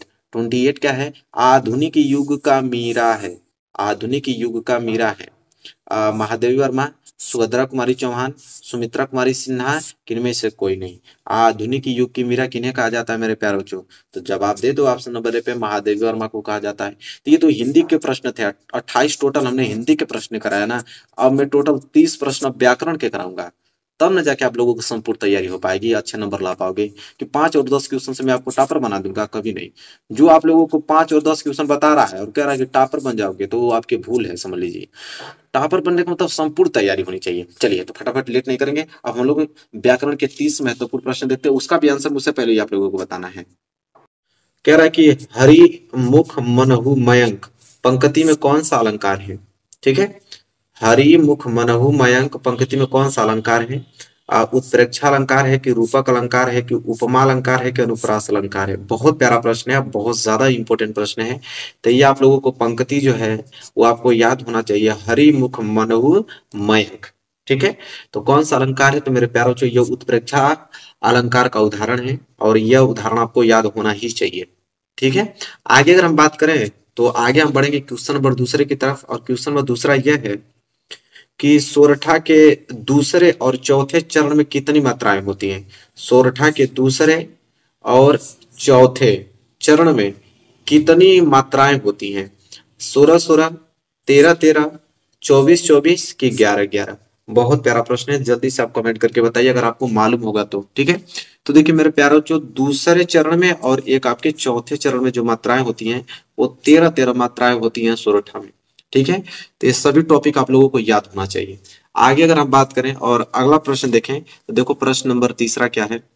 [SPEAKER 1] 28 क्या है? आधुनिक युग का मीरा है। आधुनिक युग का मीरा है महादेवी वर्मा, सुभद्रा कुमारी चौहान, सुमित्रा कुमारी सिन्हा, किनमें से कोई नहीं? आधुनिक युग की मीरा किन्हें कहा जाता है मेरे प्यारे बच्चों? तो जवाब दे दो ऑप्शन नंबर ए पे, महादेवी वर्मा को कहा जाता है। तो ये तो हिंदी के प्रश्न थे, 28 टोटल हमने हिंदी के प्रश्न कराया ना। अब मैं टोटल 30 प्रश्न व्याकरण के कराऊंगा, तब न जाके आप लोगों को संपूर्ण तैयारी हो पाएगी, अच्छे नंबर ला पाओगे। कि 5 और 10 क्वेश्चन से मैं आपको टॉपर बना दूंगा? कभी नहीं। जो आप लोगों को 5 और 10 क्वेश्चन बता रहा है और कह रहा है कि टॉपर बन जाओगे, तो वो आपकी भूल है, समझ लीजिए। टॉपर बनने का मतलब संपूर्ण तैयारी होनी चाहिए। चलिए तो फटाफट लेट नहीं करेंगे, अब हम लोग व्याकरण के 30 महत्वपूर्ण प्रश्न देखते हैं। उसका भी आंसर मुझसे पहले ही आप लोगों को बताना है। कह रहा है कि हरि मुख मनहु मयंक पंक्ति में कौन सा अलंकार है? ठीक है, हरि मुख मनहु मयंक पंक्ति में कौन सा अलंकार है? उत्प्रेक्षा अलंकार है कि रूपक अलंकार है कि उपमा अलंकार है कि अनुप्रास अलंकार है? बहुत प्यारा प्रश्न है, बहुत ज्यादा इंपॉर्टेंट प्रश्न है। तो ये आप लोगों को पंक्ति जो है वो आपको याद होना चाहिए, हरि मुख मनहु मयंक। ठीक है, तो कौन सा अलंकार है? तो मेरे प्यारों जो ये उत्प्रेक्षा अलंकार का उदाहरण है और यह उदाहरण आपको याद होना ही चाहिए। ठीक है, आगे अगर हम बात करें तो आगे हम बढ़ेंगे क्वेश्चन नंबर दूसरे की तरफ, और क्वेश्चन नंबर दूसरा यह है कि सोरठा के दूसरे और चौथे चरण में कितनी मात्राएं होती हैं? सोरठा के दूसरे और चौथे चरण में कितनी मात्राएं होती हैं? 16-16, 13-13, 24-24 की 11-11? बहुत प्यारा प्रश्न है, जल्दी से आप कमेंट करके बताइए अगर आपको मालूम होगा तो। ठीक है, तो देखिए मेरे प्यारों, जो दूसरे चरण में और एक आपके चौथे चरण में जो मात्राएं होती हैं वो 13-13 मात्राएं होती हैं सोरठा में। ठीक है, तो ये सभी टॉपिक आप लोगों को याद होना चाहिए। आगे अगर हम बात करें और अगला प्रश्न देखें तो देखो प्रश्न नंबर तीसरा क्या है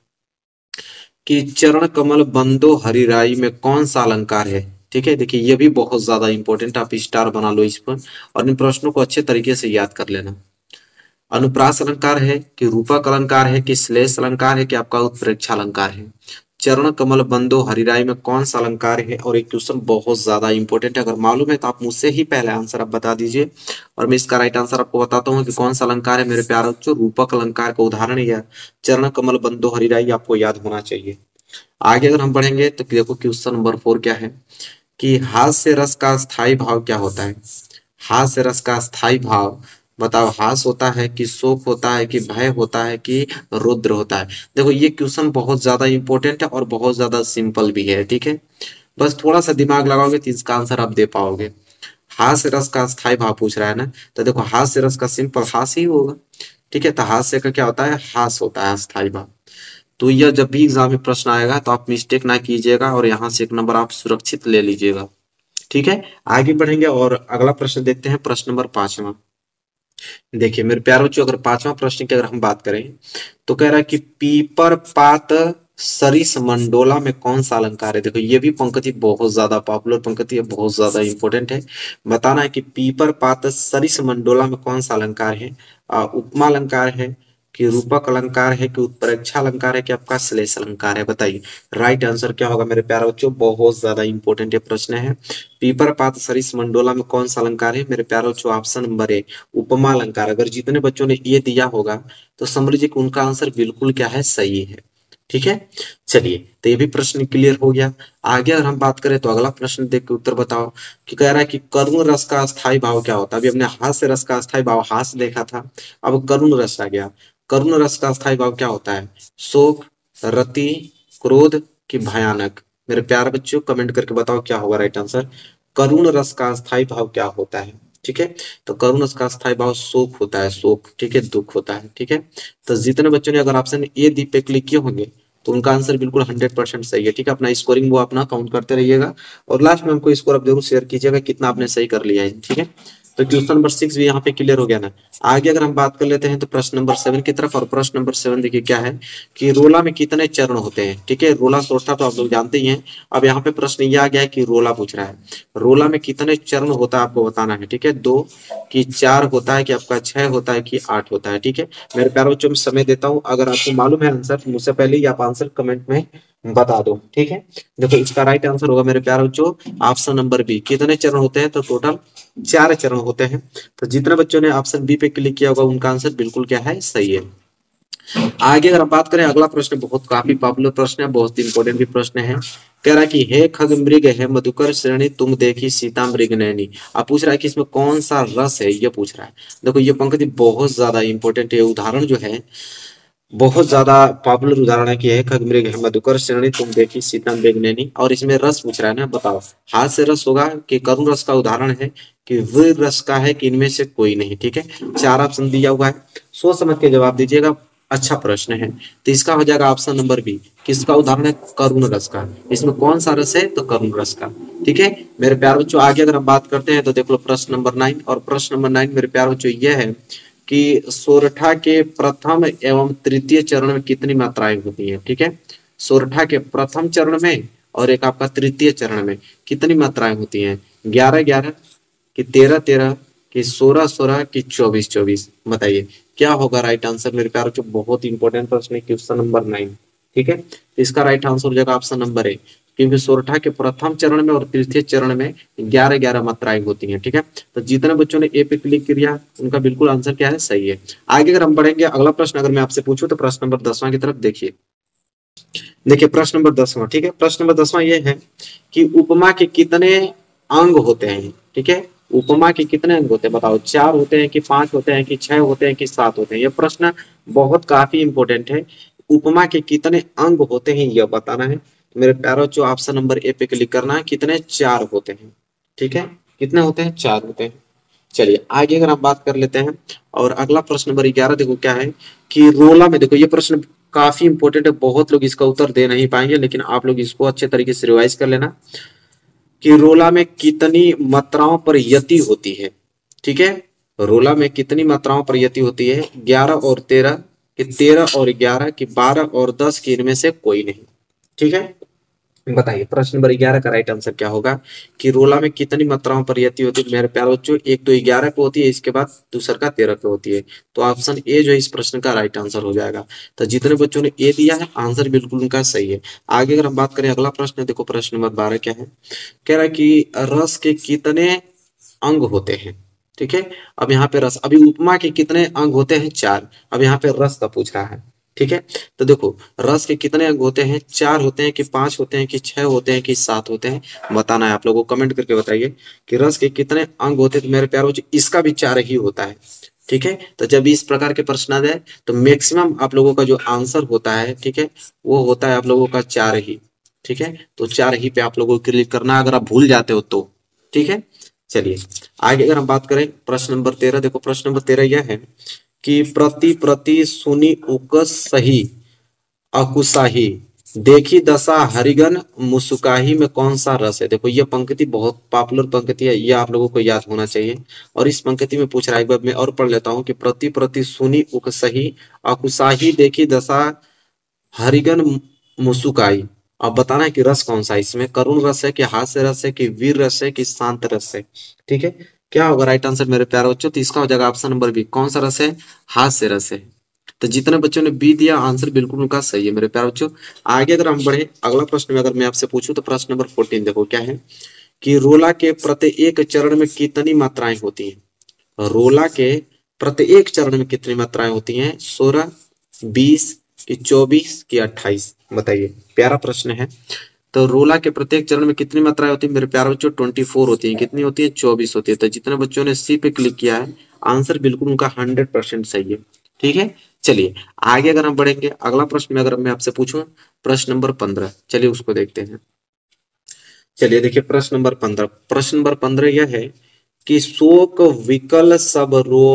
[SPEAKER 1] कि चरण कमल बंदो हरिराई में कौन सा अलंकार है? ठीक है, देखिए ये भी बहुत ज्यादा इंपॉर्टेंट, आप स्टार बना लो इस पर और इन प्रश्नों को अच्छे तरीके से याद कर लेना। अनुप्रास अलंकार है कि रूपक अलंकार है कि श्लेष अलंकार है कि आपका उत्प्रेक्षा अलंकार है? चरण कमल बंदो हरिराई में कौन सा अलंकार है? और एक क्वेश्चन बहुत ज्यादा इंपॉर्टेंट है, अगर मालूम है तो आप मुझसे ही पहले आंसर आप बता दीजिए और मैं इसका राइट आंसर आपको बताता हूँ कि कौन सा अलंकार है मेरे प्यारे बच्चों। रूपक अलंकार का उदाहरण यह चरण कमल बंदो हरिराई आपको याद होना चाहिए। आगे अगर हम बढ़ेंगे तो देखो क्वेश्चन नंबर 4 क्या है कि हास्य रस का स्थायी भाव क्या होता है? हास्य रस का स्थायी भाव बताओ, हास होता है कि शोक होता है कि भय होता है कि रुद्र होता है? देखो ये क्वेश्चन बहुत ज्यादा इंपॉर्टेंट है और बहुत ज्यादा सिंपल भी है, ठीक है। बस थोड़ा सा दिमाग लगाओगे तो इसका आंसर आप दे पाओगे। हास्य रस का स्थायी भाव पूछ रहा है ना, तो देखो हास्य रस का सिंपल हास ही होगा, ठीक है। तो हास्य का क्या होता है? हास होता है स्थायी भाव। तो यह जब भी एग्जाम में प्रश्न आएगा तो आप मिस्टेक ना कीजिएगा और यहाँ से एक नंबर आप सुरक्षित ले लीजिएगा, ठीक है। आगे बढ़ेंगे और अगला प्रश्न देखते हैं, प्रश्न नंबर 5वां। देखिए मेरे प्यारे बच्चों, अगर 5वां प्रश्न की अगर हम बात करें तो कह रहा है कि पीपर पात सरिस मंडोला में कौन सा अलंकार है? देखो ये भी पंक्ति बहुत ज्यादा पॉपुलर पंक्ति है, बहुत ज्यादा इंपॉर्टेंट है। बताना है कि पीपर पात सरिस मंडोला में कौन सा अलंकार है? उपमा अलंकार है कि रूपक अलंकार है कि उत्प्रेक्षा अलंकार है कि आपका श्लेष अलंकार है? बताइए राइट आंसर क्या होगा मेरे प्यारे बच्चों। बहुत ज्यादा इंपॉर्टेंट ये प्रश्न है। पीपर पात सरिस मंडोला में कौन सा अलंकार है मेरे प्यारे बच्चों? ऑप्शन नंबर ए उपमा अलंकार। अगर जितने बच्चों ने ये दिया होगा तो समझ लीजिए कि उनका आंसर बिल्कुल क्या है? सही है, ठीक है। चलिए तो ये भी प्रश्न क्लियर हो गया। आगे अगर हम बात करें तो अगला प्रश्न देख के उत्तर बताओ कि कह रहा है कि करुण रस का अस्थायी भाव क्या होता है? अभी हमने हास्य रस का अस्थायी भाव हास देखा था, अब करुण रस आ गया। करुण रस का अस्थायी भाव क्या होता है? शोक, रति, क्रोध कि भयानक? मेरे प्यारे बच्चों कमेंट करके बताओ क्या होगा राइट आंसर। करुण रस का अस्थायी भाव क्या होता है, ठीक है। तो करुण रस का अस्थायी भाव शोक होता है, शोक, ठीक है, दुख होता है, ठीक है। तो जितने बच्चों ने अगर ऑप्शन ए दी पे क्लिक किए होंगे तो उनका आंसर बिल्कुल 100% सही है, ठीक है। अपना स्कोरिंग वो अपना काउंट करते रहिएगा और लास्ट में हमको स्कोर आप जरूर शेयर कीजिएगा कितना आपने सही कर लिया है, ठीक है। तो क्वेश्चन नंबर 6 भी यहाँ पे क्लियर हो गया ना। आगे अगर हम बात कर लेते हैं तो प्रश्न नंबर 7 की तरफ, और प्रश्न नंबर 7 देखिए क्या है कि रोला में कितने चरण होते हैं, ठीक है। रोला सोरठा तो आप लोग जानते ही हैं। अब यहाँ पे प्रश्न ये आ गया है कि रोला पूछ रहा है, रोला में कितने चरण होता है आपको बताना है, ठीक है। 2 कि 4 होता है कि आपका 6 होता है कि 8 होता है, ठीक है। मेरे प्यारे बच्चों में समय देता हूँ, अगर आपको मालूम है आंसर तो मुझसे पहले ही आप आंसर कमेंट में बता दो, ठीक है। देखो इसका राइट आंसर होगा मेरे प्यारे बच्चों ऑप्शन नंबर बी। कितने चरण होते हैं? तो टोटल 4 चरण होते हैं। तो जितने बच्चों ने ऑप्शन बी पे क्लिक किया होगा उनका आंसर बिल्कुल क्या है? सही है। आगे अगर हम बात करें अगला प्रश्न बहुत काफी पॉपुलर प्रश्न है, बहुत इंपॉर्टेंट भी प्रश्न है। कह रहा है कि हे खग मृग है मधुकर श्रेणी तुम देखी सीता मृग नैनी। अब पूछ रहा है कि इसमें कौन सा रस है, ये पूछ रहा है। देखो ये पंक्ति बहुत ज्यादा इंपॉर्टेंट है, उदाहरण जो है बहुत ज्यादा पॉपुलर उदाहरण है कि हे खग मृग है मधुकर श्रेणी तुम देखी सीता मृग नैनी, और इसमें रस पूछ रहा है ना। बताओ हाथ से रस होगा कि करुण रस का उदाहरण है कि वीर रस का है कि इनमें से कोई नहीं, ठीक है। 4 ऑप्शन दिया हुआ है, सोच समझ के जवाब दीजिएगा। अच्छा प्रश्न है, तो इसका हो जाएगा ऑप्शन नंबर बी। किसका उदाहरण है? करुण रस का। इसमें कौन सा रस है? तो करुण रस का, ठीक है। मेरे प्यारे बच्चों आगे अगर हम बात करते हैं तो देख लो प्रश्न नंबर 9, और प्रश्न नंबर 9 मेरे प्यारे बच्चों यह है कि सोरठा के प्रथम एवं तृतीय चरण में कितनी मात्राएं होती हैं, ठीक है। सोरठा के प्रथम चरण में और एक आपका तृतीय चरण में कितनी मात्राएं होती हैं? 11-11 कि 13-13 कि 16-16 कि 24-24? बताइए क्या होगा राइट आंसर मेरे प्यारे बच्चों। बहुत इंपॉर्टेंट प्रश्न है, क्वेश्चन नंबर 9, ठीक है। इसका राइट आंसर हो जाएगा ऑप्शन नंबर ए, क्योंकि सोरठा के प्रथम चरण में और तृतीय चरण में 11-11 मात्राएं होती हैं, ठीक है। तो जितने बच्चों ने ए पे क्लिक किया उनका बिल्कुल आंसर क्या है? सही है। आगे अगर हम बढ़ेंगे अगला प्रश्न अगर मैं आपसे पूछूं तो प्रश्न नंबर 10वां की तरफ देखिए। देखिए प्रश्न नंबर 10वां, ठीक है। प्रश्न नंबर 10वां ये है कि उपमा के कितने अंग होते हैं, ठीक है। उपमा के कितने अंग होते हैं बताओ। 4 होते हैं कि 5 होते हैं कि 6 होते हैं कि 7 होते हैं? यह प्रश्न बहुत काफी इंपॉर्टेंट है। उपमा के कितने अंग होते हैं यह बताना है। तो मेरे प्यारो जो ऑप्शन नंबर ए पे क्लिक करना है। कितने? 4 होते हैं, ठीक है। कितने होते हैं? 4 होते हैं। चलिए आगे अगर हम बात कर लेते हैं, और अगला प्रश्न नंबर 11 देखो क्या है कि रोला में, देखो ये प्रश्न काफी इंपॉर्टेंट है, बहुत लोग इसका उत्तर दे नहीं पाएंगे, लेकिन आप लोग इसको अच्छे तरीके से रिवाइज कर लेना कि रोला में कितनी मात्राओं पर यति होती है, ठीक है। रोला में कितनी मात्राओं पर यति होती है? 11 और 13 कि 13 और 11 कि 12 और 10 की इनमें से कोई नहीं, ठीक है। बताइए प्रश्न नंबर 11 का राइट आंसर क्या होगा कि रोला में कितनी मात्राओं पर यति होती है? मेरे प्यारे बच्चों एक तो 11 पे होती है, इसके बाद दूसरा का 13 पे होती है। तो ऑप्शन ए जो है इस प्रश्न का राइट आंसर हो जाएगा। तो जितने बच्चों ने ए दिया है आंसर बिल्कुल उनका सही है। आगे अगर हम बात करें अगला प्रश्न, देखो प्रश्न नंबर 12 क्या है। कह रहा है कि रस के कितने अंग होते हैं, ठीक है। अब यहाँ पे रस, अभी उपमा के कितने अंग होते हैं? 4। अब यहाँ पे रस का पूछ रहा है, ठीक है। तो देखो रस के कितने अंग होते हैं? 4 होते हैं कि 5 होते हैं कि 6 होते हैं कि 7 होते हैं? बताना है आप लोगों को, कमेंट करके बताइए कि रस के कितने अंग होते हैं। तो मेरे प्यारों इसका भी 4 ही होता है, ठीक है, तो जब इस प्रकार के प्रश्न आ जाए तो मैक्सिमम आप लोगों का जो आंसर होता है, ठीक है, वो होता है आप लोगों का 4 ही। ठीक है, तो 4 ही पे आप लोगों को क्लिक करना अगर आप भूल जाते हो तो। ठीक है, चलिए आगे अगर हम बात करें प्रश्न नंबर 13, देखो प्रश्न नंबर 13 यह है कि प्रति प्रति सुनी उकस सही अकुशाही देखी दशा हरिगन मुसुकाही में कौन सा रस है। देखो ये पंक्ति बहुत पॉपुलर पंक्ति है, ये आप लोगों को याद होना चाहिए। और इस पंक्ति में पूछ रहा है, एक बार मैं और पढ़ लेता हूँ कि प्रति प्रति सुनी उकसही अकुशाही देखी दशा हरिगन मुसुकाई। अब बताना है कि रस कौन सा है, इसमें करुण रस है कि हास्य रस है कि वीर रस है कि शांत रस है। ठीक है, क्या होगा राइट आंसर मेरे प्यारे बच्चों, तो इसका हो जाएगा ऑप्शन नंबर बी। कौन सा रस है, हास्य रस है। तो जितने बच्चों ने बी दिया आंसर बिल्कुल उनका सही है मेरे प्यारे बच्चों। आगे अगर हम बढ़े अगला प्रश्न में अगर मैं आपसे पूछूं तो प्रश्न नंबर 14 देखो क्या है कि रोला के प्रत्येक चरण में कितनी मात्राएं होती हैं। रोला के प्रत्येक चरण में कितनी मात्राएं होती हैं, 16, 20 कि 24 कि 28, बताइए, प्यारा प्रश्न है। तो रोला के प्रत्येक चरण में कितनी मात्राएं होती है मेरे प्यारे बच्चों, 24 होती है। कितनी होती है, 24 होती है। तो जितने बच्चों ने सी पे क्लिक किया है आंसर बिल्कुल उनका 100% सही है। ठीक है, चलिए आगे अगर हम बढ़ेंगे अगला प्रश्न में अगर मैं आपसे पूछूं प्रश्न नंबर 15, चलिए उसको देखते हैं। चलिए देखिए प्रश्न नंबर 15, प्रश्न नंबर 15 यह है कि शोक विकल सब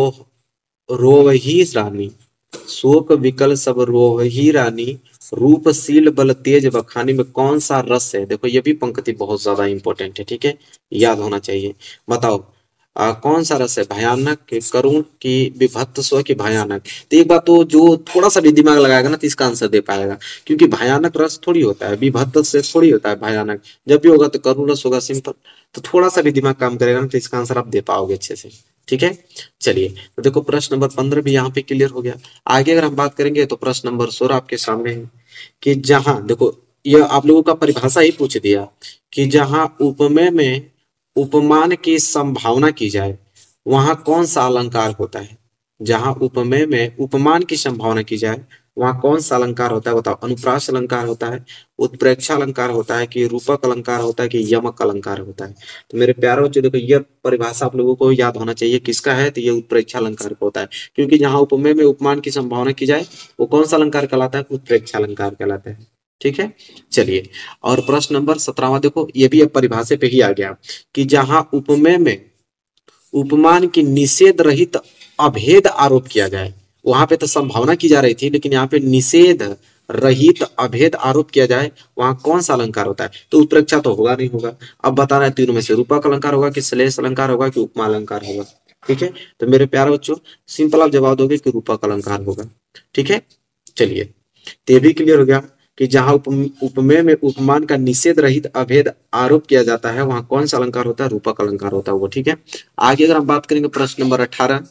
[SPEAKER 1] रोवही रानी, शोक विकल सब रोवही रानी रूपशील बल तेज बखानी में कौन सा रस है। देखो ये भी पंक्ति बहुत ज्यादा इंपॉर्टेंट है, ठीक है, याद होना चाहिए। बताओ कौन सा रस है, भयानक कि करुण कि विभत्स कि भयानक। तो एक बात तो जो थोड़ा सा भी दिमाग लगाएगा ना तो इसका आंसर दे पाएगा, क्योंकि भयानक रस थोड़ी होता है, विभत्स से थोड़ी होता है भयानक। जब भी होगा तो करुण रस होगा, सिंपल। तो थोड़ा सा भी दिमाग काम करेगा ना तो इसका आंसर आप दे पाओगे अच्छे से। ठीक है, चलिए तो देखो प्रश्न नंबर 15 भी यहाँ पे क्लियर हो गया। आगे अगर हम बात करेंगे तो प्रश्न नंबर 16 आपके सामने है कि जहां देखो यह आप लोगों का परिभाषा ही पूछ दिया कि जहां उपमेय में उपमान की संभावना की जाए वहां कौन सा अलंकार होता है। जहां उपमेय में उपमान की संभावना की जाए वहां कौन सा अलंकार होता है, बताओ। अनुप्रास अलंकार होता है, उत्प्रेक्षा अलंकार होता है कि रूपक अलंकार होता है कि यमक अलंकार होता है। तो मेरे प्यारे बच्चों देखो ये परिभाषा आप लोगों को याद होना चाहिए किसका है, तो ये उत्प्रेक्षा अलंकार का होता है। क्योंकि जहां उपमेय में उपमान की संभावना की जाए वो कौन सा अलंकार कहलाता है, उत्प्रेक्षा अलंकार कहलाता है। ठीक है, चलिए और प्रश्न नंबर 17वां देखो ये भी अब परिभाषा पे ही आ गया कि जहां उपमेय में उपमान की निषेध रहित अभेद आरोप किया जाए, वहां पे तो संभावना की जा रही थी लेकिन यहाँ पे निषेध रहित अभेद आरोप किया जाए वहां कौन सा अलंकार होता है। तो उत्प्रेक्षा तो होगा नहीं होगा। अब बता रहे हैं तीनों में से रूपक अलंकार होगा कि श्लेष अलंकार होगा कि उपमा अलंकार होगा। ठीक है, तो मेरे प्यारे बच्चों सिंपल आप जवाब दोगे कि रूपक अलंकार होगा। ठीक है, चलिए तो ये भी क्लियर हो गया कि जहां उपमेय में उपमान का निषेध रहित अभेद आरोप किया जाता है वहां कौन सा अलंकार होता है, रूपक अलंकार होता है वो। ठीक है, आगे अगर हम बात करेंगे प्रश्न नंबर 18,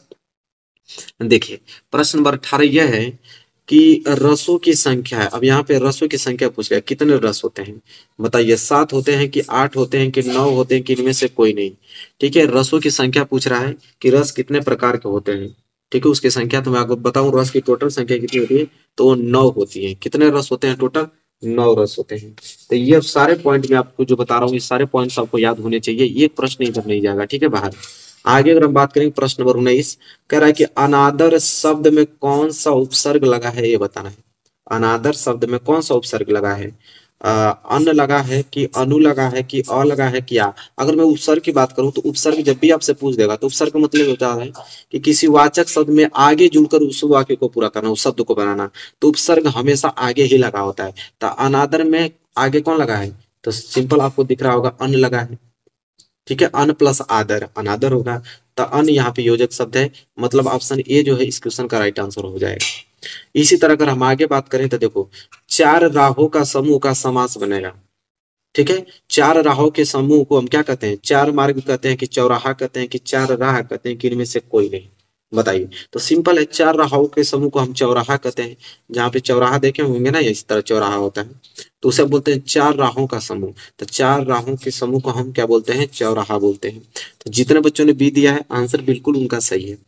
[SPEAKER 1] देखिए प्रश्न नंबर 18 यह है कि रसों की संख्या है। अब यहाँ पे रसों की संख्या पूछ गया, कितने रस होते हैं, बताइए। 7 होते हैं कि 8 होते हैं कि 9 होते हैं कि इनमें से कोई नहीं। ठीक है, रसों की संख्या पूछ रहा है कि रस कितने प्रकार के होते हैं। ठीक है, उसकी संख्या तो मैं आपको बताऊं रस की टोटल संख्या कितनी होती है, तो वो 9 होती है। कितने रस होते हैं टोटल, 9 रस होते हैं। तो ये सारे पॉइंट मैं आपको जो बता रहा हूँ ये सारे पॉइंट्स आपको याद होने चाहिए, एक प्रश्न इधर नहीं जाएगा। ठीक है, बाहर। आगे अगर हम बात करेंगे प्रश्न नंबर 19, कह रहा है कि अनादर शब्द में कौन सा उपसर्ग लगा है ये बताना है। अनादर शब्द में कौन सा उपसर्ग लगा है, अन्न लगा है कि अनु लगा है कि अ लगा है कि आ। अगर मैं उपसर्ग की बात करूं तो उपसर्ग जब भी आपसे पूछ देगा तो उपसर्ग का मतलब होता है कि किसी वाचक शब्द में आगे जुड़कर उस वाक्य को पूरा करना, उस शब्द को बनाना। तो उपसर्ग हमेशा आगे ही लगा होता है। तो अनादर में आगे कौन लगा है, तो सिंपल आपको दिख रहा होगा अन्न लगा है। ठीक है, अन प्लस आदर अनादर होगा। तो अन यहाँ पे योजक शब्द है, मतलब ऑप्शन ए जो है इस क्वेश्चन का राइट आंसर हो जाएगा। इसी तरह अगर हम आगे बात करें तो देखो 4 राहों का समूह का समास बनेगा। ठीक है, 4 राहों के समूह को हम क्या कहते हैं, 4 मार्ग कहते हैं कि चौराहा कहते हैं कि 4 राह कहते हैं कि इनमें से कोई नहीं, बताइए। तो सिंपल है, 4 राहों के समूह को हम चौराहा कहते हैं। जहाँ पे चौराहा देखे होंगे ना इस तरह चौराहा होता है तो उसे बोलते हैं 4 राहों का समूह। तो 4 राहों के समूह को हम क्या बोलते हैं, चौराहा बोलते हैं। तो जितने बच्चों ने बी दिया है आंसर बिल्कुल उनका सही है।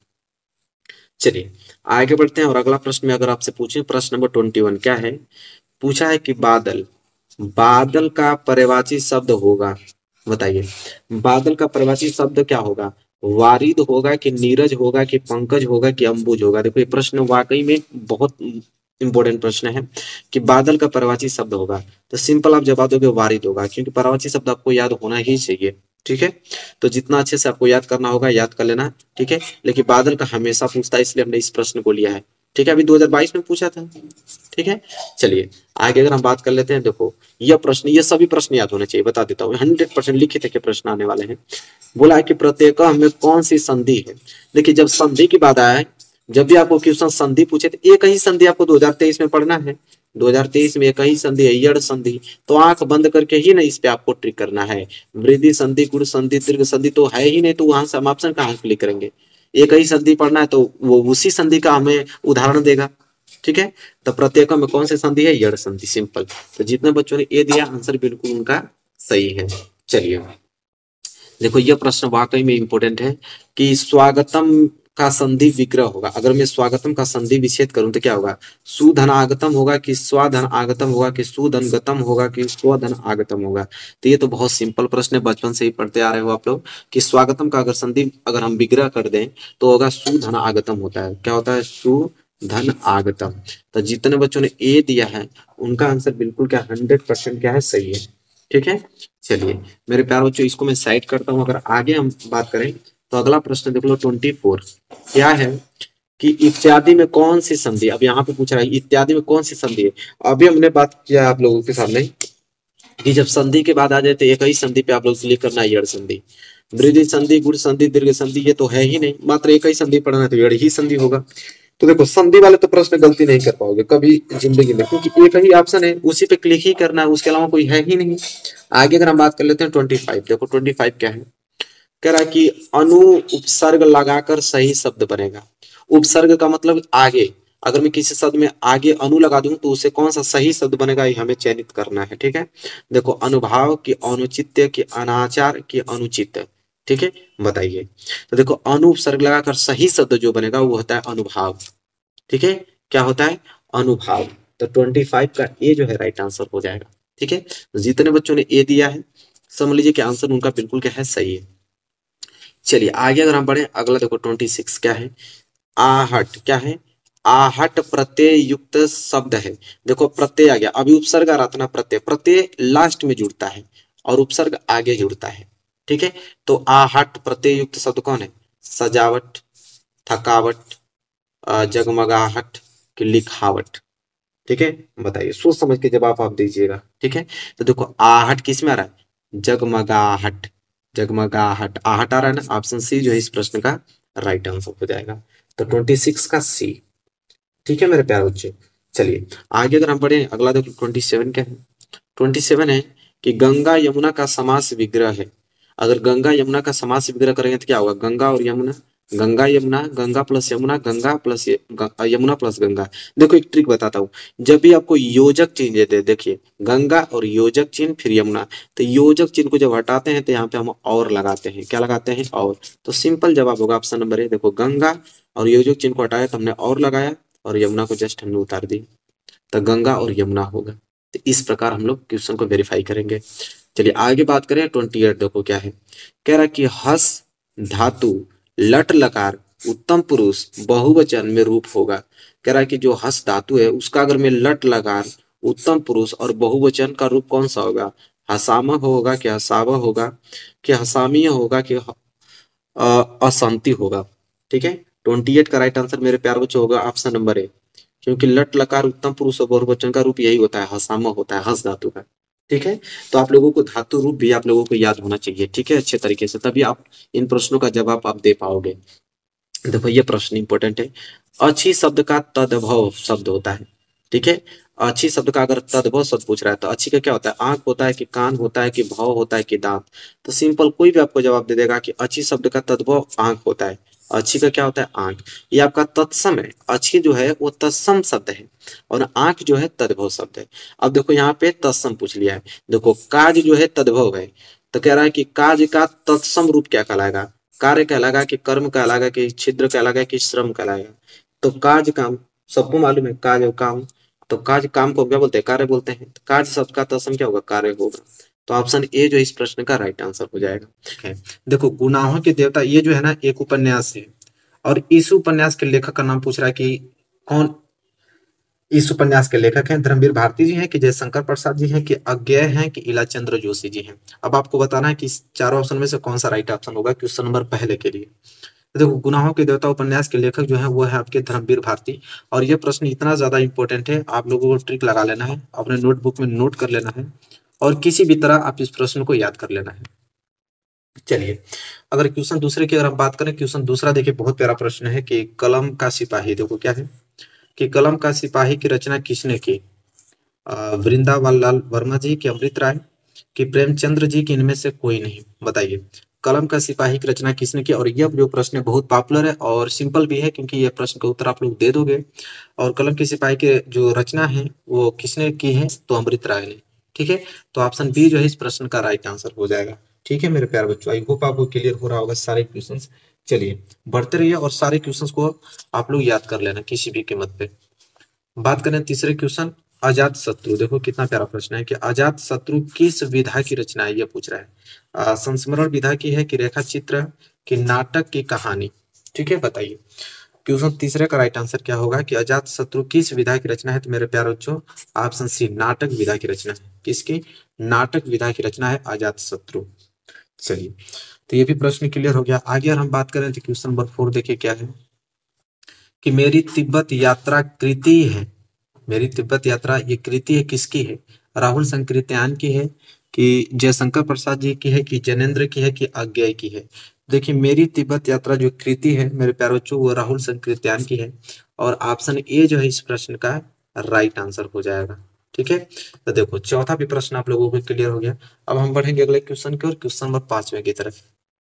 [SPEAKER 1] चलिए आगे बढ़ते हैं और अगला प्रश्न में अगर आपसे पूछें प्रश्न नंबर 21 क्या है, पूछा है कि बादल, बादल का पर्यायवाची शब्द होगा, बताइए। बादल का पर्यायवाची शब्द क्या होगा, वारिद होगा कि नीरज होगा कि पंकज होगा कि अंबुज होगा। देखो ये प्रश्न वाकई में बहुत इंपॉर्टेंट प्रश्न है कि बादल का परवाची शब्द होगा। तो सिंपल आप जवाब दोगे वारिद होगा, क्योंकि परवाची शब्द आपको याद होना ही चाहिए। ठीक है, तो जितना अच्छे से आपको याद करना होगा याद कर लेना। ठीक है, लेकिन बादल का हमेशा पूछता है, इसलिए हमने इस प्रश्न को लिया है। ठीक है, अभी 2022 में पूछा था। ठीक है, चलिए आगे अगर हम बात कर लेते हैं। देखो यह प्रश्न, ये सभी प्रश्न याद होने चाहिए, बता देता हूँ 100% लिखित के प्रश्न आने वाले हैं। बोला है कि प्रत्येक में कौन सी संधि है। देखिए जब संधि की बात आए, जब भी आपको क्वेश्चन संधि पूछे तो एक ही संधि आपको 2023 में पढ़ना है। 2023 में एक ही संधि है, यड़ संधि। तो आंख बंद करके ही ना इस पे आपको ट्रिक करना है। वृद्धि संधि, गुण संधि, दीर्घ संधि तो है ही नहीं, तो वहां से हम ऑप्शन कहाँ क्लिक करेंगे। एक ही संधि पढ़ना है तो वो उसी संधि का हमें उदाहरण देगा। ठीक है, तो प्रत्येक में कौन सी संधि है, यड़ संधि। सिंपल। तो जितने बच्चों ने ए दिया आंसर बिल्कुल उनका सही है। चलिए देखो यह प्रश्न वाकई में इंपॉर्टेंट है कि स्वागतम का संधि विग्रह होगा। अगर मैं स्वागतम का संधि विच्छेद करूं तो क्या होगा, सुधन आगतम होगा कि स्वाधन आगतम होगा कि सुधन गतम होगा कि स्वधन आगतम होगा। तो ये तो बहुत सिंपल प्रश्न है, बचपन से ही पढ़ते आ रहे हो आप लोग कि स्वागतम का अगर संधि अगर हम विग्रह कर दें तो होगा सुधन आगतम होता है। क्या होता है, सुधन आगतम। तो जितने बच्चों ने ए दिया है उनका आंसर बिल्कुल क्या 100% क्या है, सही है। ठीक है, चलिए मेरे प्यार बच्चों इसको मैं साइड करता हूं। अगर आगे हम बात करें तो अगला प्रश्न देख लो 24 क्या है कि इत्यादि में कौन सी संधि। अब यहाँ पे पूछ रहा है इत्यादि में कौन सी संधि है। अभी हमने बात किया आप लोगों के सामने कि जब संधि के बाद आ जाए तो एक ही संधि पे आप लोग क्लिक करना है, यड़ संधि। वृद्धि संधि, गुण संधि, दीर्घ संधि ये तो है ही नहीं, मात्र एक ही संधि पढ़ना है तो यड़ ही संधि होगा। तो देखो संधि वाले तो प्रश्न गलती नहीं कर पाओगे कभी जिंदगी में, क्योंकि एक ही ऑप्शन है उसी पे क्लिक ही करना है, उसके अलावा कोई है ही नहीं। आगे अगर हम बात कर लेते हैं 25, देखो 25 क्या है। कह रहा है कि अनु उपसर्ग लगाकर सही शब्द बनेगा। उपसर्ग का मतलब आगे, अगर मैं किसी शब्द में आगे अनु लगा दूं तो उसे कौन सा सही शब्द बनेगा ये हमें चयनित करना है। ठीक है, देखो अनुभाव की औनुचित्य की अनाचार की अनुचित। ठीक है, बताइए। तो देखो अनु उपसर्ग लगाकर सही शब्द जो बनेगा वो होता है अनुभाव। ठीक है, क्या होता है, अनुभाव। तो 25 का ए जो है राइट आंसर हो जाएगा। ठीक है, तो जितने बच्चों ने ए दिया है समझ लीजिए कि आंसर उनका बिल्कुल क्या है, सही है। चलिए आगे अगर हम बढ़े, अगला देखो 26 क्या है, आहट। क्या है, आहट प्रत्यय युक्त शब्द है। देखो प्रत्यय आ गया, अभी उपसर्ग आ रहा था ना, प्रत्यय प्रत्यय लास्ट में जुड़ता है और उपसर्ग आगे जुड़ता है। ठीक है, तो आहट प्रत्यय युक्त शब्द कौन है, सजावट, थकावट, जगमगाहट की लिखावट। ठीक है, बताइए सोच समझ के जवाब आप दीजिएगा। ठीक है, तो देखो आहट किस में आ रहा है, जगमगाहट। जगमगाहट आहट आ रहा है ना, ऑप्शन सी जो है इस प्रश्न का राइट आंसर हो जाएगा। तो 26 का सी। ठीक है मेरे प्यारे बच्चे, चलिए आगे अगर हम बढ़े, अगला देखो 27 क्या है। 27 है कि गंगा यमुना का समास विग्रह है। अगर गंगा यमुना का समास विग्रह करेंगे तो क्या होगा, गंगा और Yamuna, Ganga Yamuna, Ganga plus Yamuna, Ganga plus Yamuna plus Ganga. देखो एक ट्रिक बताता हूँ, जब भी आपको योजक चिन्ह दे, देखिए गंगा और योजक चिन्ह फिर यमुना, तो योजक चिन्ह को जब हटाते हैं तो यहाँ पे हम और लगाते हैं, क्या लगाते हैं, और। तो सिंपल जवाब होगा ऑप्शन नंबर ए। देखो गंगा और योजक चिन्ह को हटाया तो हमने और लगाया और यमुना को जस्ट हमने उतार दी, तो गंगा और यमुना होगा। तो इस प्रकार हम लोग क्वेश्चन को वेरीफाई करेंगे। चलिए आगे बात करें 28, देखो क्या है। कह रहा है कि हस धातु लट लकार उत्तम पुरुष बहुवचन में रूप होगा। कह रहा है कि जो हस धातु है उसका अगर मैं लट लकार उत्तम पुरुष और बहुवचन का रूप कौन सा होगा, हसामा होगा कि हसावा होगा कि हसामीय होगा कि अशांति होगा। ठीक है, 28 का राइट आंसर मेरे प्यार बच्चों होगा ऑप्शन नंबर ए, क्योंकि लट लकार उत्तम पुरुष और बहुवचन का रूप यही होता है, हसामा होता है, हस धातु का। ठीक है, तो आप लोगों को धातु रूप भी आप लोगों को याद होना चाहिए। ठीक है, अच्छे तरीके से, तभी आप इन प्रश्नों का जवाब आप दे पाओगे। देखो ये प्रश्न इंपॉर्टेंट है। अच्छी शब्द का तदभव शब्द होता है। ठीक है, अच्छी शब्द का अगर तदभव शब्द पूछ रहा है तो अच्छी का क्या होता है, आंख होता है कि कान होता है कि भाव होता है कि दांत। तो सिंपल कोई भी आपको जवाब दे देगा कि अच्छी शब्द का तदभव आंख होता है। अच्छी का क्या होता है, आंख। ये आपका तत्सम है, अच्छी जो है वो तत्सम शब्द है और आंख जो है तद्भव शब्द है। अब देखो यहाँ पे तत्सम पूछ लिया है। देखो काज जो है तद्भव है, तो कह रहा है कि काज का तत्सम रूप क्या कहलाएगा, कार्य कहलाएगा कि कर्म कहलाएगा कि छिद्र कहलाएगा कि श्रम कहलाएगा। तो काज काम सबको मालूम है, काज और काम। तो काज काम को क्या बोलते हैं, कार्य बोलते हैं। तो काज शब्द का तत्सम क्या होगा, कार्य होगा। तो ऑप्शन ए जो इस प्रश्न का राइट आंसर हो जाएगा। ठीक है, देखो गुनाहों के देवता ये जो है ना एक उपन्यास है, और इस उपन्यास के लेखक का नाम पूछ रहा है कि कौन इस उपन्यास के लेखक हैं। धर्मवीर भारती जी हैं कि जयशंकर प्रसाद जी हैं कि अज्ञेय हैं कि इलाचंद्र जोशी जी हैं। अब आपको बताना है कि इस चारों ऑप्शन में से कौन सा राइट ऑप्शन होगा क्वेश्चन नंबर पहले के लिए। तो देखो गुनाहों के देवता उपन्यास के लेखक जो है वो है आपके धर्मवीर भारती। और ये प्रश्न इतना ज्यादा इंपॉर्टेंट है, आप लोगों को ट्रिक लगा लेना है, अपने नोटबुक में नोट कर लेना है, और किसी भी तरह आप इस प्रश्न को याद कर लेना है। चलिए, अगर क्वेश्चन दूसरे की अगर हम बात करें, क्वेश्चन दूसरा देखिए बहुत प्यारा प्रश्न है कि कलम का सिपाही, देखो क्या है कि कलम का सिपाही की रचना किसने की। वृंदावन लाल वर्मा जी की अमृत राय कि प्रेमचंद्र जी की, इनमें से कोई नहीं। बताइए, कलम का सिपाही की रचना किसने की। और यह जो प्रश्न है बहुत पॉपुलर है और सिंपल भी है, क्योंकि यह प्रश्न का उत्तर आप लोग दे दोगे। और कलम के सिपाही की जो रचना है वो किसने की है, तो अमृत राय ने। ठीक है, तो ऑप्शन बी जो है इस प्रश्न का राइट आंसर हो जाएगा। ठीक है मेरे प्यारे बच्चों, आई होप आपको क्लियर हो रहा होगा सारे क्वेश्चंस। चलिए बढ़ते रहिए और सारे क्वेश्चंस को आप लोग याद कर लेना किसी भी कीमत पे। बात करें तीसरे क्वेश्चन, अजात शत्रु। देखो कितना प्यारा प्रश्न है कि अजात शत्रु किस विधा की रचना है, ये पूछ रहा है। संस्मरण विधा की है कि रेखा चित्र की नाटक की कहानी। ठीक है, बताइए क्वेश्चन तीसरे का राइट आंसर क्या होगा कि अजात शत्रु किस विधा की रचना है। तो मेरे प्यारे बच्चों ऑप्शन सी नाटक विधा की रचना है। किसकी, नाटक विधा की रचना है अजात शत्रु। चलिए, तो ये भी प्रश्न क्लियर हो गया। आगे अगर हम बात करें तो क्वेश्चन नंबर 4 देखिए क्या है कि मेरी तिब्बत यात्रा कृति है। मेरी तिब्बत यात्रा ये कृति है किसकी है, राहुल संकृत्यान की है कि जयशंकर प्रसाद जी की है कि जैनेन्द्र की है कि अज्ञेय की है। देखिए मेरी तिब्बत यात्रा जो कृति है मेरे प्यारे बच्चों वो राहुल संकृत्यान की है, और ऑप्शन ए जो है इस प्रश्न का राइट आंसर हो जाएगा। ठीक है, तो देखो चौथा भी प्रश्न आप लोगों को क्लियर हो गया। अब हम बढ़ेंगे अगले क्वेश्चन की ओर, क्वेश्चन नंबर 5वें की तरफ।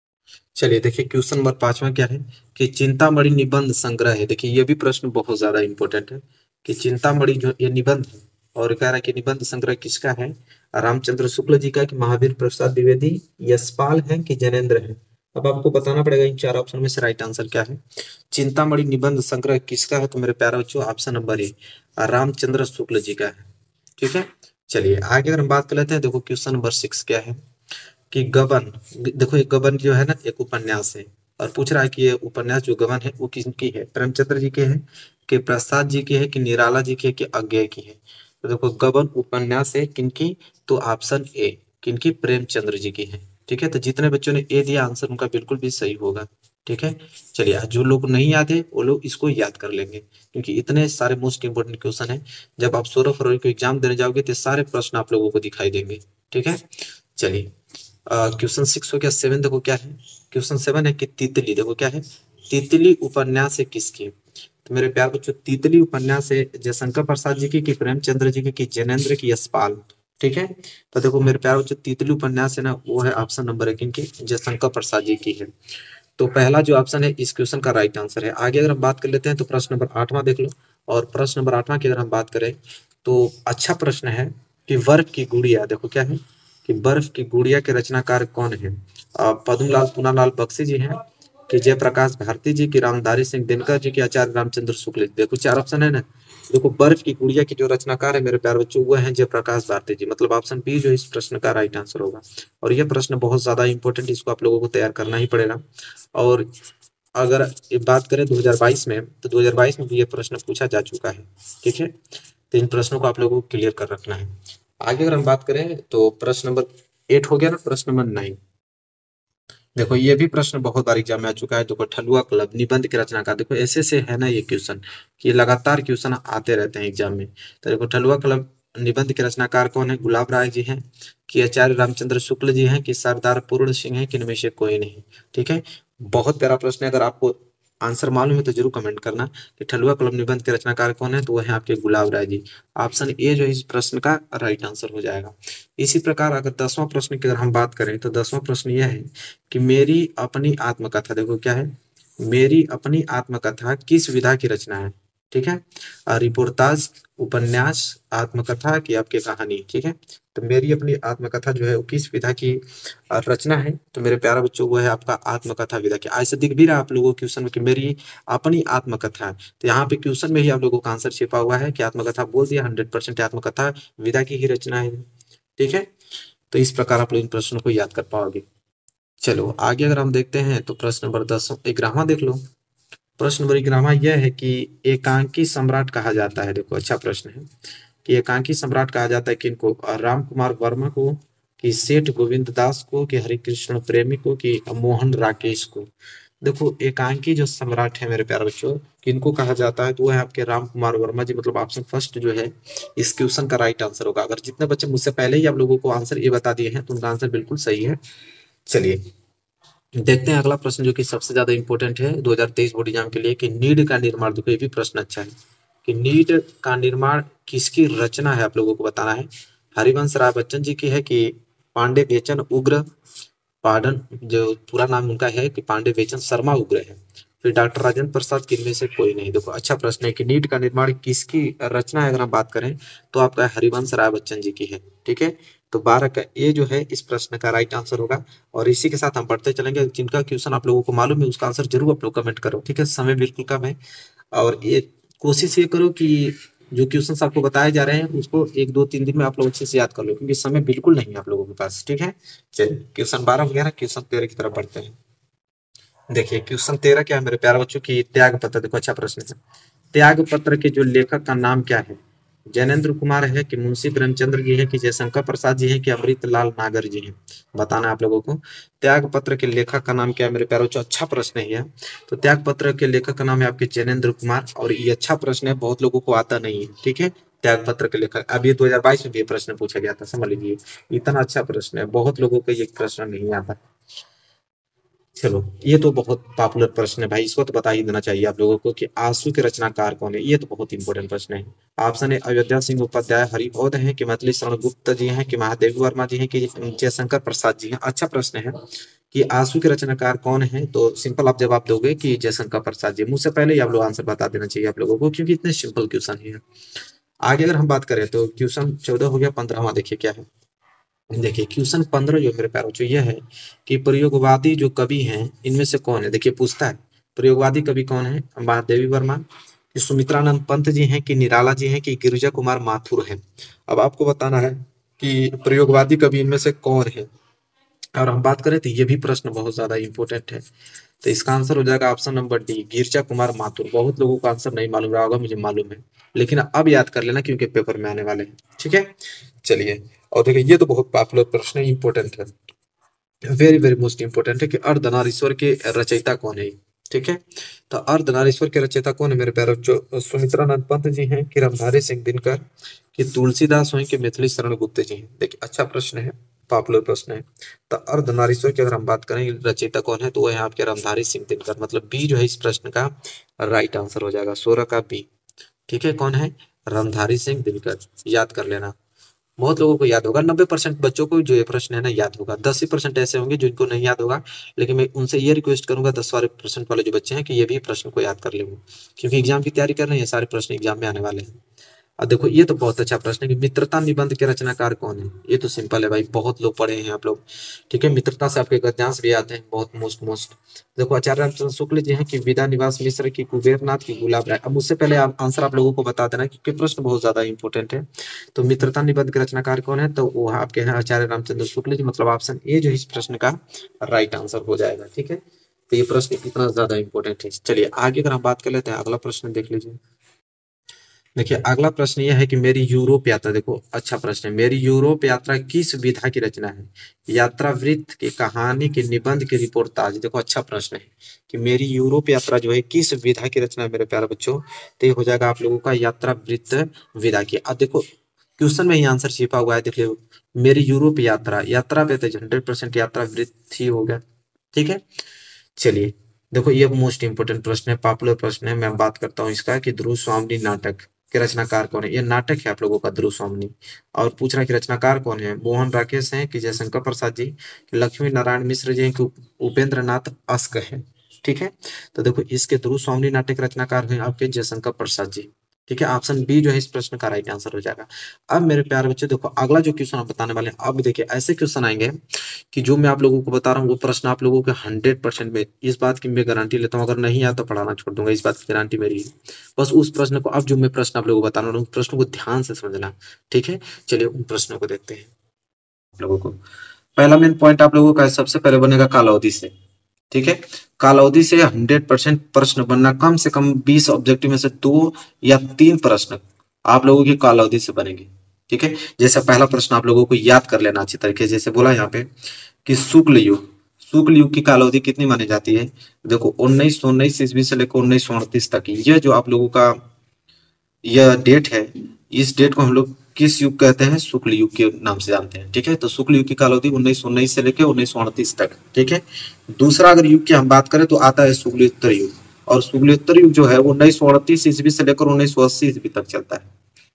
[SPEAKER 1] चलिए देखिए क्वेश्चन नंबर 5वां क्या है कि चिंतामणि निबंध संग्रह है। देखिए ये भी प्रश्न बहुत ज्यादा इंपॉर्टेंट है कि चिंतामणि जो ये निबंध है, और कह रहा है कि निबंध संग्रह किसका है, रामचंद्र शुक्ल जी का कि महावीर प्रसाद द्विवेदी, यशपाल है कि जैनेन्द्र है। अब आपको बताना पड़ेगा इन चार ऑप्शन में से राइट आंसर क्या है। चिंतामणि निबंध संग्रह किसका है, तो मेरे प्यारे बच्चों option number A Ramchandra Shukla ji का है। ठीक है, चलिए आगे अगर हम बात कर लेते हैं, देखो क्वेश्चन नंबर 6 क्या है कि गबन। देखो ये गबन जो है ना एक उपन्यास है, और पूछ रहा है कि ये उपन्यास जो गबन है वो किसकी है, प्रेमचंद्र जी के है कि प्रसाद जी की है कि निराला जी की है कि अज्ञेय की है। तो देखो गबन उपन्यास है किनकी, तो ऑप्शन ए किनकी, प्रेमचंद्र जी की है। ठीक है, तो जितने बच्चों ने ए दिया आंसर उनका बिल्कुल भी सही होगा। ठीक है, चलिए जो लोग नहीं याद है वो लोग इसको याद कर लेंगे, क्योंकि इतने सारे मोस्ट इंपोर्टेंट क्वेश्चन है। जब आप 16 फरवरी को एग्जाम देने जाओगे तो सारे प्रश्न आप लोगों को दिखाई देंगे। ठीक है, चलिए क्वेश्चन 6 हो गया। 7 देखो क्या है, क्वेश्चन 7 है कि तितली। देखो क्या है, तितली उपन्यास है किसकी। तो मेरे प्यार बच्चों तीतली उपन्यास है जयशंकर प्रसाद जी की कि प्रेमचंद्र जी की कि जैनेन्द्र की यशपाल। ठीक है, तो देखो मेरे प्यार बच्चों तीतली उपन्यास है ना वो है ऑप्शन नंबर 1 इनकी जयशंकर प्रसाद जी की है। तो पहला जो ऑप्शन है इस क्वेश्चन का राइट आंसर है। आगे अगर हम बात कर लेते हैं तो प्रश्न नंबर 8वां देख लो। और प्रश्न नंबर 8वां की अगर हम बात करें तो अच्छा प्रश्न है कि बर्फ की गुड़िया। देखो क्या है कि बर्फ की गुड़िया के रचनाकार कौन है। पद्मलाल पूनालाल बख्शी जी हैं कि जयप्रकाश भारती जी की रामधारी सिंह दिनकर जी की आचार्य रामचंद्र शुक्ल। देखो 4 ऑप्शन है ना। देखो बर्फ की गुड़िया की जो रचनाकार है मेरे प्यारे बच्चों वो है जयप्रकाश भारती जी, मतलब ऑप्शन बी जो इस प्रश्न का राइट आंसर होगा। और यह प्रश्न बहुत ज्यादा इंपॉर्टेंट, इसको आप लोगों को तैयार करना ही पड़ेगा। और अगर ये बात करें 2022 में, तो 2022 में भी ये प्रश्न पूछा जा चुका है। ठीक है, तो इन प्रश्नों को आप लोगों को क्लियर कर रखना है। आगे अगर हम बात करें तो प्रश्न नंबर 8 हो गया ना, प्रश्न नंबर 9। देखो ये भी प्रश्न बहुत बार एग्जाम में आ चुका है। देखो ठलुआ क्लब निबंध की रचना का, देखो ऐसे से है ना ये क्वेश्चन कि लगातार क्वेश्चन आते रहते हैं एग्जाम में। तो देखो ठलुआ क्लब निबंध के रचनाकार कौन है, गुलाब राय जी हैं कि आचार्य रामचंद्र शुक्ल जी हैं कि सरदार पूर्ण सिंह है कि इनमें से कोई नहीं। ठीक है, बहुत प्यारा प्रश्न है। अगर आपको आंसर मालूम है तो जरूर कमेंट करना कि ठलुआ क्लब निबंध के रचनाकार कौन है, तो वो है आपके गुलाब राय जी। ऑप्शन ए जो है इस प्रश्न का राइट आंसर हो जाएगा। इसी प्रकार अगर 10वां प्रश्न की अगर हम बात करें तो 10वां प्रश्न यह है कि मेरी अपनी आत्मकथा। देखो क्या है, मेरी अपनी आत्मकथा किस विधा की रचना है। ठीक है, रिपोर्टाज, उपन्यास, आत्मकथा की आपकी कहानी। ठीक है, तो मेरी अपनी आत्मकथा जो है वो किस विधा की रचना है, तो मेरे प्यारा बच्चों वो है आपका आत्मकथा विधा की। ऐसे दिख भी रहा आप लोगों को क्वेश्चन में कि मेरी अपनी आत्मकथा है, तो यहाँ पे क्वेश्चन में ही आप लोगों का आंसर छिपा हुआ है कि आत्मकथा बोल दिया, 100% आत्मकथा विधा की ही रचना है। ठीक है, तो इस प्रकार आप लोग इन प्रश्नों को याद कर पाओगे। चलो आगे अगर हम देखते हैं तो प्रश्न नंबर 10 11वां देख लो। प्रश्न नंबर 11वां यह है कि एकांकी सम्राट कहा जाता है। देखो अच्छा प्रश्न है कि एकांकी सम्राट कहा जाता है किनको? राम कुमार वर्मा को, कि सेठ गोविंद दास को, कि हरिकृष्ण प्रेमी को, कि मोहन राकेश को। देखो एकांकी जो सम्राट है मेरे प्यारे बच्चों, किनको कहा जाता है? तो वो है आपके राम कुमार वर्मा जी। मतलब ऑप्शन फर्स्ट जो है इस क्वेश्चन का राइट आंसर होगा। अगर जितने बच्चे मुझसे पहले ही आप लोगों को आंसर ये बता दिए हैं तो उनका आंसर बिल्कुल सही है। चलिए देखते हैं अगला प्रश्न जो कि सबसे ज्यादा इंपॉर्टेंट है 2023 बोर्ड एग्जाम के लिए, कि नीड का निर्माण। देखो ये भी प्रश्न अच्छा है कि नीड का निर्माण किसकी रचना है, आप लोगों को बताना है। हरिवंश राय बच्चन जी की है, कि पांडे बेचन उग्र, पार्डन जो पूरा नाम उनका है कि पांडे बेचन शर्मा उग्र है, फिर डॉक्टर राजेंद्र प्रसाद, किनमें से कोई नहीं। देखो अच्छा प्रश्न है कि नीट का निर्माण किसकी रचना है। अगर हम बात करें तो आपका हरिवंश राय बच्चन जी की है। ठीक है, तो 12 का ये जो है इस प्रश्न का राइट आंसर होगा। और इसी के साथ हम पढ़ते चलेंगे। जिनका क्वेश्चन आप लोगों को मालूम है उसका आंसर जरूर आप लोग कमेंट करो। ठीक है, समय बिल्कुल कम है और ये कोशिश ये करो कि जो क्वेश्चन आपको बताए जा रहे हैं उसको 1 2 3 दिन में आप लोग अच्छे से याद कर लो, क्योंकि समय बिल्कुल नहीं है आप लोगों के पास। ठीक है, चलिए क्वेश्चन 12 हो गया ना, क्वेश्चन 13 की तरफ बढ़ते हैं। देखिए क्वेश्चन 13 क्या है मेरे प्यारे बच्चों की? त्याग पत्र। देखो अच्छा प्रश्न है। त्याग पत्र के जो लेखक का नाम क्या है? जैनेन्द्र कुमार है, कि मुंशी प्रेमचंद्र जी है, कि जयशंकर प्रसाद जी है, कि अमृतलाल नागर जी है। बताना है आप लोगों को त्याग पत्र के लेखक का नाम क्या है मेरे प्यारे बच्चों। अच्छा प्रश्न है यह। तो त्याग पत्र के लेखक का नाम है आपके जैनेन्द्र कुमार। और ये अच्छा प्रश्न है, बहुत लोगों को आता नहीं है। ठीक है, त्याग पत्र के लेखक अभी 2022 में भी ये प्रश्न पूछा गया था, समझ लीजिए। इतना अच्छा प्रश्न है, बहुत लोगों को ये प्रश्न नहीं आता। चलो ये तो बहुत पॉपुलर प्रश्न है भाई, इसको तो बता ही देना चाहिए आप लोगों को कि आंसू के रचनाकार कौन है। ये तो बहुत इंपॉर्टेंट प्रश्न है। ऑप्शन है अयोध्या सिंह उपाध्याय हरिबोध है, कि मैथिली शरण गुप्त जी हैं, कि महादेवी वर्मा जी हैं, कि जयशंकर प्रसाद जी हैं। अच्छा प्रश्न है कि आंसू के रचनाकार कौन है। तो सिंपल आप जवाब दोगे कि जयशंकर प्रसाद जी। मुझसे पहले ही आप लोग आंसर बता देना चाहिए आप लोगों को, क्योंकि इतने सिंपल क्वेश्चन है। आगे अगर हम बात करें तो क्वेश्चन 14 हो गया। 15वां देखिए क्या है। देखिए क्वेश्चन 15 जो मेरे प्यारों जो यह है कि प्रयोगवादी जो कवि हैं इनमें से कौन है। देखिए पूछता है प्रयोगवादी कवि कौन है। महादेवी वर्मा, कि सुमित्रानंद पंत जी हैं, कि निराला जी हैं, कि गिरिजा कुमार माथुर हैं। अब आपको बताना है कि प्रयोगवादी कवि इनमें से कौन है। और हम बात करें तो ये भी प्रश्न बहुत ज्यादा इंपॉर्टेंट है। तो इसका आंसर हो जाएगा option number D, Girija Kumar Mathur. बहुत लोगों को आंसर नहीं मालूम रहा होगा, मुझे मालूम है, लेकिन अब याद कर लेना क्योंकि पेपर में आने वाले हैं। ठीक है, चलिए। और देखिए ये तो बहुत पॉपुलर प्रश्न है, इंपॉर्टेंट है, वेरी वेरी मोस्ट इंपॉर्टेंट है कि अर्धनारीश्वर के रचयिता कौन है। ठीक है, तो अर्धनारीश्वर के रचयिता कौन है मेरे प्यारे बच्चों। सुमित्रानंद पंत जी हैं, कि रामधारी सिंह दिनकर, कि तुलसीदास हैं, कि मैथिली शरण गुप्त जी हैं। देखिए अच्छा प्रश्न है, पॉपुलर प्रश्न है। तो अर्धनारीश्वर की अगर हम बात करें रचयिता कौन है तो वो है आपके रामधारी सिंह दिनकर। मतलब बी जो है इस प्रश्न का राइट आंसर हो जाएगा, 16 का बी। ठीक है, कौन है? रामधारी सिंह दिनकर। याद कर लेना, बहुत लोगों को याद होगा। 90% बच्चों को जो ये प्रश्न है ना याद होगा, 10% ऐसे होंगे जिनको नहीं याद होगा। लेकिन मैं उनसे ये रिक्वेस्ट करूंगा 10% वाले जो बच्चे हैं कि ये भी प्रश्न को याद कर लेंगे, क्योंकि एग्जाम की तैयारी कर रहे हैं, सारे प्रश्न एग्जाम में आने वाले हैं। अब देखो ये तो बहुत अच्छा प्रश्न है कि मित्रता निबंध के रचनाकार कौन है। ये तो सिंपल है भाई, बहुत लोग पढ़े हैं आप लोग। ठीक है, मित्रता से आपके गद्यांश भी आते हैं, बहुत मोस्ट। देखो आचार्य रामचंद्र शुक्ल जी हैं, कि विदा निवास मिश्र, की कुबेर नाथ, की गुलाब राय। अब मुझसे पहले आप आंसर आप लोगों को बता देना क्योंकि प्रश्न बहुत ज्यादा इंपॉर्टेंट है। तो मित्रता निबंध के रचनाकार कौन है, तो वो आपके हैं आचार्य रामचंद्र शुक्ल जी। मतलब ऑप्शन ए जो है इस प्रश्न का राइट आंसर हो जाएगा। ठीक है, तो ये प्रश्न इतना ज्यादा इंपॉर्टेंट है। चलिए आगे अगर हम बात कर लेते हैं, अगला प्रश्न देख लीजिए। देखिए अगला प्रश्न यह है कि मेरी यूरोप यात्रा। देखो अच्छा प्रश्न है, मेरी यूरोप यात्रा किस विधा की रचना है। यात्रा वृत्त, की कहानी, की निबंध, की रिपोर्टाज। देखो अच्छा प्रश्न है कि मेरी यूरोप यात्रा जो है किस विधा की रचना है मेरे प्यारे बच्चों। तो ये हो जाएगा आप लोगों का यात्रा वृत्त विधा की। अब देखो क्वेश्चन में ही आंसर छिपा हुआ है, देखिए मेरी यूरोप यात्रा, यात्रा पे 100% यात्रा वृत्त ही होगा। ठीक है, चलिए देखो ये मोस्ट इंपोर्टेंट प्रश्न है, पॉपुलर प्रश्न है। मैं बात करता हूँ इसका कि ध्रुव स्वामिनी नाटक के रचनाकार कौन है। ये नाटक है आप लोगों का ध्रुव स्वामिनी। और पूछ रहा है कि रचनाकार कौन है। मोहन राकेश हैं, कि जयशंकर प्रसाद जी, कि लक्ष्मी नारायण मिश्र जी हैं, कि उपेंद्र नाथ अस्क है। ठीक है, तो देखो इसके ध्रुव स्वामिनी नाटक के रचनाकार हैं आपके जयशंकर प्रसाद जी। ठीक है, ऑप्शन बी जो है इस प्रश्न का राइट आंसर हो जाएगा। अब मेरे प्यारे बच्चे देखो अगला जो क्वेश्चन आप बताने वाले हैं, अब देखिए ऐसे क्वेश्चन आएंगे कि जो मैं आप लोगों को बता रहा हूँ वो प्रश्न आप लोगों के 100% में, इस बात की मैं गारंटी लेता हूँ, अगर नहीं आया तो पढ़ाना छोड़ दूंगा, इस बात की गारंटी मेरी है। बस उस प्रश्न को, अब जो मैं प्रश्न आप लोगों को बता रहा हूँ उन प्रश्नों को ध्यान से समझना। ठीक है, चलिए उन प्रश्नों को देखते हैं। आप लोगों को। पहला मेन पॉइंट आप लोगों का सबसे पहले बनेगा कालावधि से। ठीक है, कालावधि से 100% प्रश्न बनना, कम से कम 20 ऑब्जेक्टिव में से 2 या 3 प्रश्न आप लोगों की कालावधि से बनेंगे। ठीक है, जैसे पहला प्रश्न आप लोगों को याद कर लेना अच्छी तरीके से। जैसे बोला यहाँ पे कि शुक्ल युग की कालावधि कितनी मानी जाती है। देखो 1919 ईस्वी से लेकर 1938 तक, यह जो आप लोगों का यह डेट है, इस डेट को हम लोग किस युग कहते हैं, शुक्ल युग के नाम से जानते हैं। ठीक है, तो शुक्ल युग की कालावधि 1919 से लेकर 1938 तक। ठीक है, दूसरा अगर युग की हम बात करें तो आता है शुक्लोत्तर युग, और शुक्लोत्तर युग जो है वो 1938 ईस्वी से लेकर 1980 ईस्वी तक चलता है।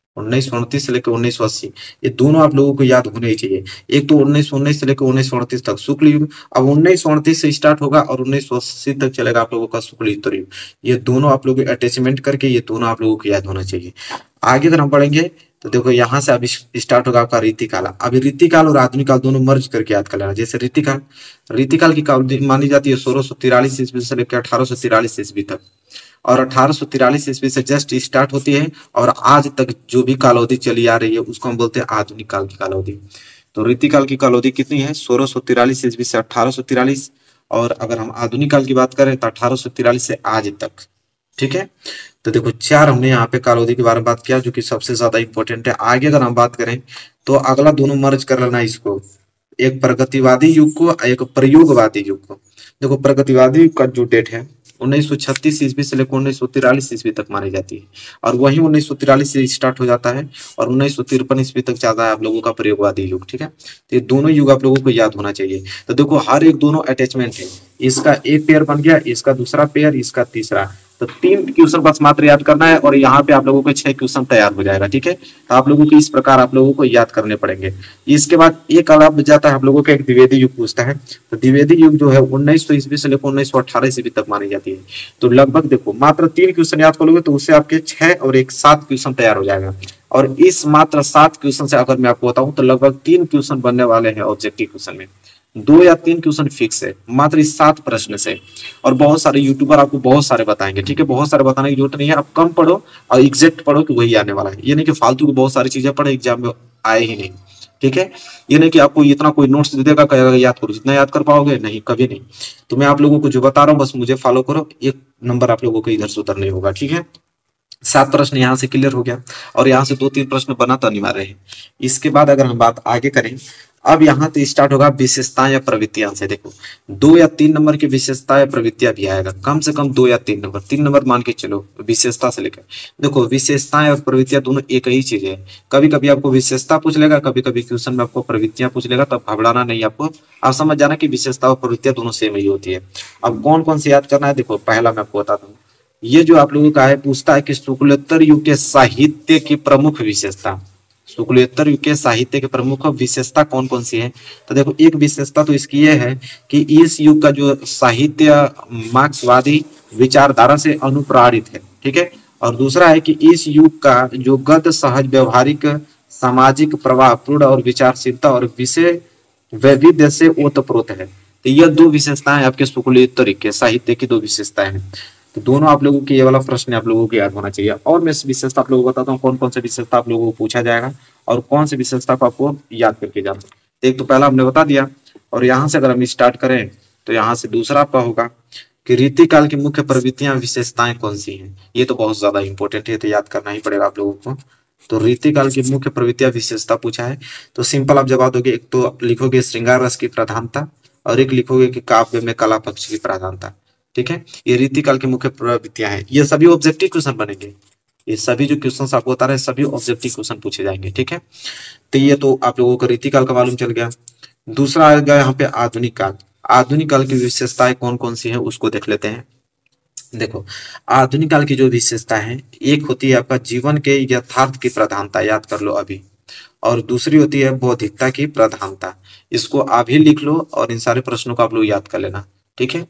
[SPEAKER 1] 1938 से लेकर 1980, ये दोनों आप लोगों को याद होने ही चाहिए। एक तो 1919 से लेकर 1938 तक शुक्ल युग, अब 1938 से स्टार्ट होगा और 1980 तक चलेगा आप लोगों का शुक्लोत्तर युग। ये दोनों आप लोगों को अटैचमेंट करके ये दोनों आप लोगों को याद होना चाहिए। आगे अगर हम बढ़ेंगे तो देखो यहाँ से अभी स्टार्ट होगा आपका रीतिकाल। अभी रीतिकाल और आधुनिक काल दोनों मर्ज करके याद कर लेना। जैसे रीतिकाल की काल मानी जाती है 1643 ईस्वी से लेकर 1843 ईस्वी तक, और 1843 ईस्वी से जस्ट स्टार्ट होती है और आज तक जो भी कालावधि चली आ रही है उसको हम बोलते हैं आधुनिक काल की कालावधि। तो रीतिकाल की कालावधि कितनी है, 1643 ईस्वी से 1843, और अगर हम आधुनिक काल की बात करें तो 1843 से आज तक। ठीक है, तो देखो 4 हमने यहाँ पे कालावधि के बारे में बात किया जो कि सबसे ज्यादा इंपॉर्टेंट है। आगे अगर हम बात करें तो अगला दोनों मर्ज कर लेना इसको, एक प्रगतिवादी युग को, एक प्रयोगवादी युग को। देखो प्रगतिवादी युग का जो डेट है 1936 ईस्वी से लेकर 1943 ईस्वी तक मानी जाती है, और वही 1943 से स्टार्ट हो जाता है और 1953 ईस्वी तक जाता है आप लोगों का प्रयोगवादी युग। ठीक है, तो ये दोनों युग आप लोगों को याद होना चाहिए। तो देखो हर एक दोनों अटैचमेंट है, इसका एक पेयर बन गया, इसका दूसरा पेयर, इसका तीसरा, तो 3 क्वेश्चन बस मात्र याद करना है और यहाँ पे आप लोगों को 6 क्वेश्चन तैयार हो जाएगा। ठीक है, तो आप लोगों को इस प्रकार आप लोगों को याद करने पड़ेंगे। इसके बाद एक अलग जाता है आप लोगों का, एक द्विवेदी युग पूछता है। तो द्विवेदी युग जो है 1900 ईस्वी से लेकर 1918 ईस्वी तक मानी जाती है। तो लगभग देखो मात्र 3 क्वेश्चन याद करोगे तो उससे आपके 6 और एक 7 क्वेश्चन तैयार हो जाएगा। और इस मात्र 7 क्वेश्चन से अगर मैं आपको बताऊं तो लगभग 3 क्वेश्चन बनने वाले हैं ऑब्जेक्टिव क्वेश्चन में, 2 या 3 क्वेश्चन फिक्स है मात्र इस 7 प्रश्न से। और बहुत सारे यूट्यूबर आपको बहुत सारे बताएंगे। ठीक है, बहुत सारे बताने की जरूरत नहीं है, आप कम पढ़ो और एग्जैक्ट पढ़ो कि वही आने वाला है। ये नहीं कि फालतू की बहुत सारी चीजें पढ़े एग्जाम में आए ही नहीं। ठीक है, ये नहीं कि आपको इतना कोई नोट्स दे देगा कहेगा याद करो, जितना याद कर पाओगे नहीं, कभी नहीं। तो मैं आप लोगों को जो बता रहा हूँ बस मुझे फॉलो करो, एक नंबर आप लोगों को इधर से उधर नहीं होगा। ठीक है, 7 प्रश्न यहाँ से क्लियर हो गया और यहाँ से 2-3 प्रश्न बना तो अनिवार्य है। इसके बाद अगर हम बात आगे करें, अब यहाँ तो स्टार्ट होगा विशेषताएं या प्रवृत्तियां से। देखो 2 या 3 नंबर की विशेषता या प्रवृत्तियां भी आएगा, कम से कम 2 या 3 नंबर, 3 नंबर मान के चलो विशेषता से लेकर। देखो विशेषताएं और प्रवृत्तियां दोनों एक ही चीज है। कभी कभी आपको विशेषता पूछ लेगा, कभी कभी क्वेश्चन में आपको प्रवृत्तियां पूछ लेगा, तब घबराना नहीं आपको। आप समझ जाना कि विशेषता और प्रवृत्तियां दोनों सेम ही होती है। अब कौन कौन से याद करना है, देखो पहला मैं आपको बताता हूँ। ये जो आप लोगों का है पूछता है कि शुक्लोत्तर युग के साहित्य की प्रमुख विशेषता, शुक्लोत्तर युग के साहित्य की प्रमुख विशेषता कौन कौन सी है। तो देखो एक विशेषता तो इसकी ये है कि इस युग का जो साहित्य मार्क्सवादी विचारधारा से अनुप्राणित है। ठीक है, और दूसरा है कि इस युग का जो गद्य सहज व्यवहारिक सामाजिक प्रवाह पूर्ण और विचारशीलता और विषय वैविध्य से ओतप्रोत है। तो यह 2 विशेषताएं आपके शुक्लोत्तर के साहित्य की 2 विशेषताएं हैं। तो दोनों आप लोगों की ये वाला प्रश्न आप लोगों को याद होना चाहिए। और मैं विशेषता आप लोगों को बताता हूँ कौन कौन से विशेषता आप लोगों को पूछा जाएगा और कौन से विशेषता को आपको याद करके जाना। तो एक तो पहला हमने बता दिया, और यहाँ से अगर हम स्टार्ट करें तो यहाँ से दूसरा आपका होगा कि रीतिकाल की मुख्य प्रवृत्तियां विशेषताएं कौन सी हैं। ये तो बहुत ज्यादा इंपॉर्टेंट है, तो याद करना ही पड़ेगा आप लोगों को। तो रीतिकाल की मुख्य प्रवृत्तियां विशेषता पूछा है तो सिंपल आप जवाब दोगे, एक तो लिखोगे श्रृंगार रस की प्रधानता और एक लिखोगे कि काव्य में कला पक्ष की प्रधानता। ठीक है, ये रीतिकाल की मुख्य प्रवृत्तियां हैं। ये सभी ऑब्जेक्टिव क्वेश्चन बनेंगे, ये सभी जो क्वेश्चंस आपको बता रहे हैं सभी ऑब्जेक्टिव क्वेश्चन पूछे जाएंगे। ठीक है, तो ये तो आप लोगों को रीतिकाल का मालूम चल गया। दूसरा आ गया यहाँ पे आधुनिक काल। आधुनिक काल की विशेषताएं कौन कौन सी है उसको देख लेते हैं। देखो आधुनिक काल की जो विशेषता है, एक होती है आपका जीवन के यथार्थ की प्रधानता, याद कर लो अभी, और दूसरी होती है बौद्धिकता की प्रधानता। इसको अभी लिख लो और इन सारे प्रश्नों को आप लोग याद कर लेना। ठीक है,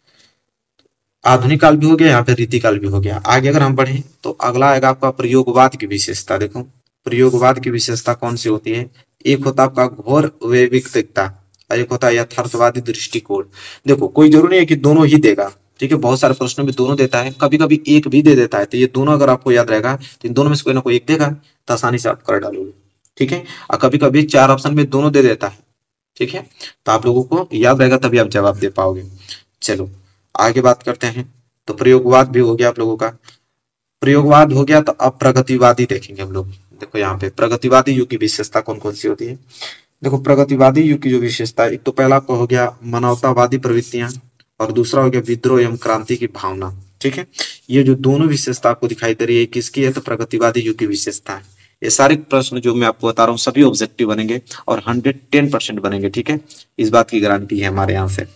[SPEAKER 1] आधुनिक काल भी हो गया, यहाँ पे रीतिकाल भी हो गया। आगे अगर हम बढ़े तो अगला आएगा आपका प्रयोगवाद की विशेषता। देखो प्रयोगवाद की विशेषता कौन सी होती है, एक होता है आपका घोर वैविकता, एक होता है यथार्थवादी दृष्टिकोण। देखो कोई जरूरी नहीं है कि दोनों ही देगा, ठीक है, बहुत सारे प्रश्नों में दोनों देता है, कभी कभी एक भी दे देता है। तो ये दोनों अगर आपको याद रहेगा तो इन दोनों में से कोई ना कोई एक देगा तो आसानी से आप कर डालोगे। ठीक है। और कभी कभी 4 ऑप्शन में दोनों दे देता है, ठीक है। तो आप लोगों को याद रहेगा तभी आप जवाब दे पाओगे। चलो आगे बात करते हैं। तो प्रयोगवाद भी हो गया आप लोगों का। प्रयोगवाद हो गया, तो अब प्रगतिवादी देखेंगे हम लोग। देखो यहाँ पे प्रगतिवादी युग की विशेषता कौन कौन सी होती है। देखो प्रगतिवादी युग की जो विशेषता है, एक तो पहला आपका हो गया मानवतावादी प्रवृत्तियां, और दूसरा हो गया विद्रोह एवं क्रांति की भावना, ठीक है। ये जो दोनों विशेषता आपको दिखाई दे रही है किसकी है, तो प्रगतिवादी युग की विशेषता है। ये सारे प्रश्न जो मैं आपको बता रहा हूँ सभी ऑब्जेक्टिव बनेंगे और 110% बनेंगे, ठीक है। इस बात की गारंटी है हमारे यहाँ से।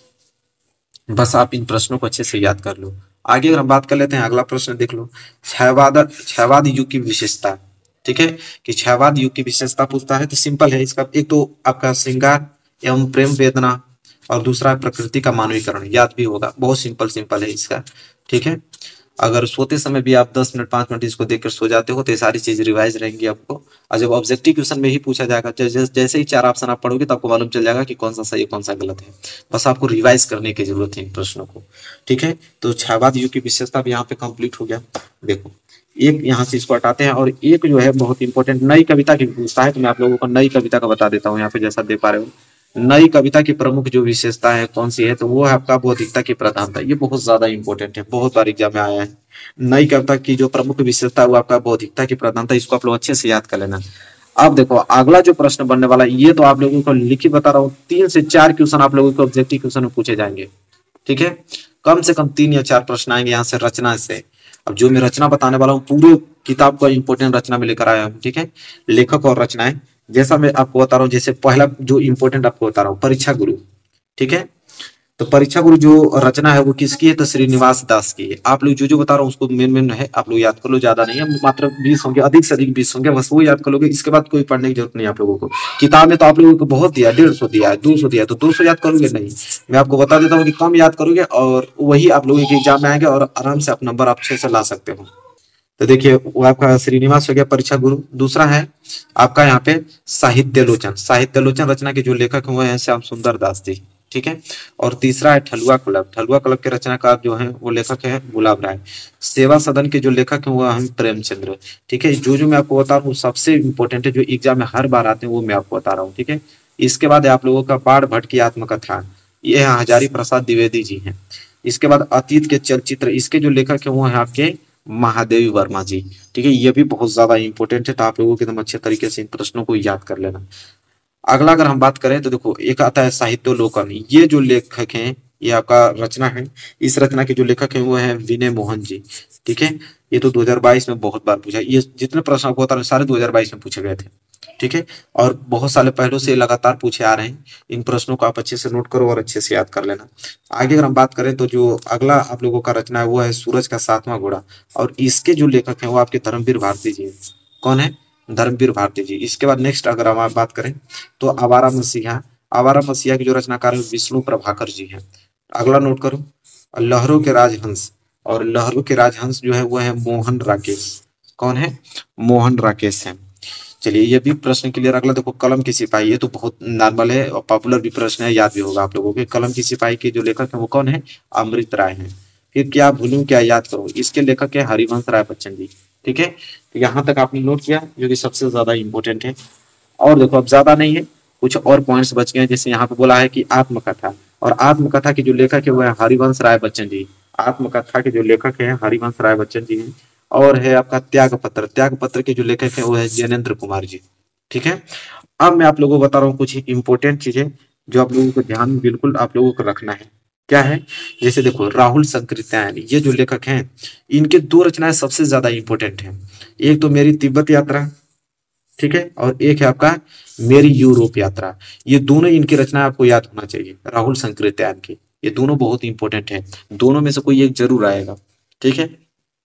[SPEAKER 1] बस आप इन प्रश्नों को अच्छे से याद कर लो। आगे अगर हम बात कर लेते हैं, अगला प्रश्न देख लो। क्षयवाद युग की विशेषता, ठीक है। कि क्षयवाद युग की विशेषता पूछता है तो सिंपल है इसका, एक तो आपका श्रृंगार एवं प्रेम वेदना, और दूसरा प्रकृति का मानवीकरण, याद भी होगा, बहुत सिंपल सिंपल है इसका, ठीक है। अगर सोते समय भी आप 10 मिनट 5 मिनट इसको देखकर सो जाते हो तो ये सारी चीज रिवाइज रहेंगी आपको। और जब ऑब्जेक्टिव क्वेश्चन में ही पूछा जाएगा, जैसे ही 4 ऑप्शन आप पढ़ोगे तो आपको मालूम चल जाएगा कि कौन सा सही कौन सा गलत है। बस आपको रिवाइज करने की जरूरत है इन प्रश्नों को, ठीक है। तो क्षयवाद युग की विशेषता भी यहाँ पे कंप्लीट हो गया। देखो एक यहाँ से इसको हटाते हैं, और एक जो है बहुत इंपॉर्टेंट नई कविता की पूछता है, तो मैं आप लोगों को नई कविता का बता देता हूँ यहाँ पे, जैसा दे पा रहे हो। नई कविता की प्रमुख जो विशेषता है कौन सी है, तो वो है आपका बौद्धिकता की प्रधानता। ये बहुत ज्यादा इंपॉर्टेंट है, बहुत बार एग्जाम में आया है। नई कविता की जो प्रमुख विशेषता है वो आपका बौद्धिकता की प्रधानता, इसको आप लोग अच्छे से याद कर लेना। अब देखो अगला जो प्रश्न बनने वाला है, ये तो आप लोगों को लिखित बता रहा हूँ, 3 से 4 क्वेश्चन आप लोगों को ऑब्जेक्टिव क्वेश्चन में पूछे जाएंगे, ठीक है। कम से कम 3 या 4 प्रश्न आएंगे यहाँ से रचना से। अब जो मैं रचना बताने वाला हूँ पूरे किताब का इंपॉर्टेंट रचना में लेकर आया हूँ, ठीक है। लेखक और रचनाएं, जैसा मैं आपको बता रहा हूँ, जैसे पहला जो इंपॉर्टेंट आपको बता रहा हूँ, परीक्षा गुरु, ठीक है। तो परीक्षा गुरु जो रचना है वो किसकी है, तो श्रीनिवास दास की है। आप लोग जो बता रहा हूँ उसको मेन मेन है, आप लोग याद कर लो, ज्यादा नहीं है, मात्र 20 होंगे, अधिक से अधिक 20 होंगे, बस वो याद कर लोगे। इसके बाद कोई पढ़ने की जरूरत नहीं आप लोगों को। किताब में तो आप लोगों को बहुत दिया, 150 दिया है, 200 दिया है, तो 200 याद करोगे नहीं। मैं आपको बता देता हूँ कि कम याद करोगे और वही आप लोगों के एग्जाम में आएंगे और आराम से अपना नंबर आप अच्छे से ला सकते हो। तो देखिए वो आपका श्रीनिवास हो गया परीक्षा गुरु। दूसरा है आपका यहाँ पे साहित्यालोचन। साहित्यालोचन रचना के जो लेखक हुए हैं श्याम सुंदर दास जी, ठीक है। और तीसरा है ठलुआ क्लब। ठलुआ क्लब के रचनाकार जो है वो लेखक है गुलाब राय। सेवा सदन के जो लेखक है वो है प्रेमचंद्र, ठीक है। जो मैं आपको बता रहा हूँ सबसे इंपॉर्टेंट है, जो एग्जाम में हर बार आते हैं वो मैं आपको बता रहा हूँ, ठीक है। इसके बाद है आप लोगों का बाढ़ भट्ट की आत्मकथा, ये हजारी प्रसाद द्विवेदी जी हैं। इसके बाद अतीत के चलचित्र, इसके जो लेखक है वो है आपके महादेवी वर्मा जी, ठीक है। ये भी बहुत ज्यादा इंपॉर्टेंट है, तो आप लोगों को एकदम अच्छे तरीके से इन प्रश्नों को याद कर लेना। अगला अगर हम बात करें तो देखो एक आता है साहित्यालोकन। ये जो लेखक हैं ये आपका रचना है। इस रचना के जो लेखक हैं वो है विनय मोहन जी, ठीक है। ये तो 2022 में बहुत बार पूछा, ये जितने प्रश्न आपको बता रहे हैं सारे 2022 में पूछे गए थे, ठीक है। और बहुत साल पहले से लगातार पूछे आ रहे हैं। इन प्रश्नों को आप अच्छे से नोट करो और अच्छे से याद कर लेना। आगे अगर हम बात करें तो जो अगला आप लोगों का रचना है वो है सूरज का 7वां घोड़ा, और इसके जो लेखक हैं वो आपके धर्मवीर भारती जी हैं। कौन है, धर्मवीर भारती जी। इसके बाद नेक्स्ट अगर हम बात करें तो आवारा मसीहा। आवारा मसीहा के जो रचनाकार है विष्णु प्रभाकर जी हैं। अगला नोट करो लहरों के राजहंस, और लहरों के राजहंस जो है वो है मोहन राकेश। कौन है, मोहन राकेश है। चलिए ये भी प्रश्न क्लियर। अगला देखो कलम की सिपाही, ये तो बहुत नॉर्मल है और पॉपुलर भी प्रश्न है, याद भी होगा आप लोगों के। कलम की सिपाही के जो लेखक है वो कौन है, अमृत राय हैं। फिर क्या भूलूं क्या याद करूं, इसके लेखक है हरिवंश राय बच्चन जी, ठीक है। तो यहाँ तक आपने नोट किया जो कि सबसे ज्यादा इंपॉर्टेंट है। और देखो अब ज्यादा नहीं है, कुछ और पॉइंट्स बच गए हैं। जैसे यहाँ पे बोला है कि आत्मकथा, और आत्मकथा के जो लेखक है वो है हरिवंश राय बच्चन जी। आत्मकथा के जो लेखक है हरिवंश राय बच्चन जी हैं। और है आपका त्याग पत्र। त्याग पत्र के जो लेखक है वो है जैनेन्द्र कुमार जी, ठीक है। अब मैं आप लोगों को बता रहा हूँ कुछ इंपॉर्टेंट चीजें जो आप लोगों को ध्यान में बिल्कुल आप लोगों को रखना है। क्या है, जैसे देखो राहुल संकृत्यायन, ये जो लेखक हैं इनके 2 रचनाएं सबसे ज्यादा इंपॉर्टेंट है। एक तो मेरी तिब्बत यात्रा, ठीक है, और एक है आपका मेरी यूरोप यात्रा। ये दोनों इनकी रचना आपको याद होना चाहिए, राहुल संकृत्यायन की। ये दोनों बहुत इंपॉर्टेंट है, दोनों में से कोई एक जरूर आएगा, ठीक है।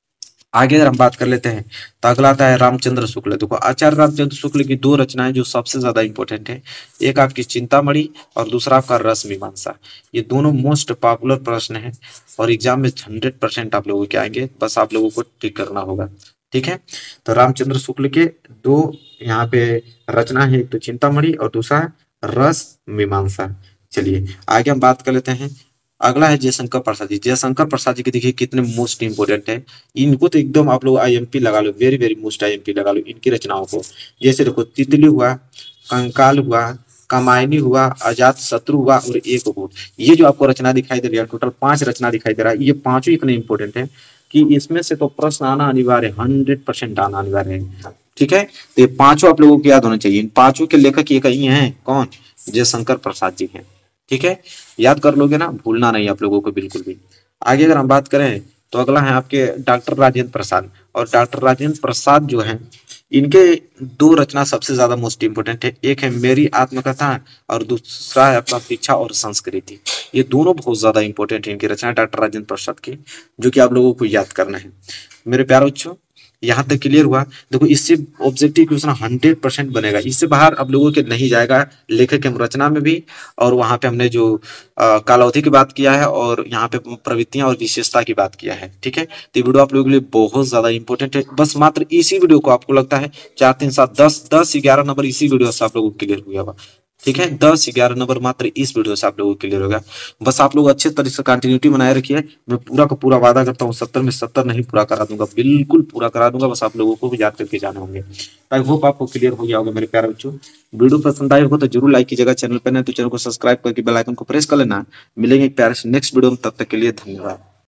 [SPEAKER 1] आगे अगर हम बात कर लेते हैं तो अगला आता है रामचंद्र शुक्ल। देखो आचार्य रामचंद्र शुक्ल की 2 रचनाएं जो सबसे ज्यादा इंपॉर्टेंट है, एक आपकी चिंतामणि और दूसरा आपका रस मीमांसा। ये दोनों मोस्ट पॉपुलर प्रश्न है और एग्जाम में 100% आप लोगों के आएंगे, बस आप लोगों को टिक करना होगा, ठीक है। तो रामचंद्र शुक्ल के 2 यहाँ पे रचना है, एक तो चिंतामणि और दूसरा रस मीमांसा। चलिए आगे हम बात कर लेते हैं। अगला है जयशंकर प्रसाद जी। जयशंकर प्रसाद जी के देखिए कितने मोस्ट इंपोर्टेंट है। इनको तो एकदम आप लोग आईएमपी लगा लो, वेरी वेरी मोस्ट आईएमपी लगा लो इनकी रचनाओं को। जैसे देखो तितली हुआ, कंकाल हुआ, कामायनी हुआ, अजात शत्रु हुआ और एक वोट। ये जो आपको रचना दिखाई दे रही है, टोटल 5 रचना दिखाई दे रहा है, ये पांचों इतने इंपॉर्टेंट है कि इसमें से तो प्रश्न आना अनिवार्य है, 100% आना अनिवार्य है। ठीक है, तो ये पांचों आप लोगों को याद होना चाहिए। इन पांचों के लेखक एक ही हैं, कौन? जयशंकर प्रसाद जी हैं। ठीक है, याद कर लोगे ना, भूलना नहीं आप लोगों को बिल्कुल भी। आगे अगर हम बात करें तो अगला है आपके डॉक्टर राजेंद्र प्रसाद। और डॉक्टर राजेंद्र प्रसाद जो है, इनके दो रचना सबसे ज्यादा मोस्ट इंपोर्टेंट है। एक है मेरी आत्मकथा और दूसरा है आपका शिक्षा और संस्कृति। ये दोनों बहुत ज्यादा इंपॉर्टेंट है इनकी रचना डॉक्टर राजेंद्र प्रसाद की, जो कि आप लोगों को याद करना है। मेरे प्यारे बच्चों, यहाँ तक क्लियर हुआ। देखो इससे ऑब्जेक्टिव क्वेश्चन 100% बनेगा, इससे बाहर अब लोगों के नहीं जाएगा। लेखक की रचना में भी, और वहां पे हमने जो कालावधि की बात किया है, और यहाँ पे प्रवृत्तियां और विशेषता की बात किया है। ठीक है, तो ये वीडियो आप लोगों के लिए बहुत ज्यादा इंपॉर्टेंट है। बस मात्र इसी वीडियो को आपको लगता है 4 3 7 10 11 नंबर इसी वीडियो से आप लोगों को क्लियर हो गया होगा। ठीक है, 10 11 नंबर मात्र इस वीडियो से आप लोगों को क्लियर होगा। बस आप लोग अच्छे तरीके से कंटिन्यूटी बनाए रखिए। मैं पूरा का पूरा वादा करता हूँ 70 में 70 नहीं पूरा करा दूंगा, बिल्कुल पूरा करा दूंगा। बस आप लोगों को भी याद करके जाने होंगे। आई होप आपको क्लियर हो गया होगा मेरे प्यारे बच्चों। वीडियो पसंद आए हो तो जरूर लाइक कीजिएगा। चैनल पर नहीं तो चैनल को सब्सक्राइब करके बेल आइकन को प्रेस कर लेना। मिलेंगे एक प्यारे से नेक्स्ट वीडियो में, तब तक के लिए धन्यवाद।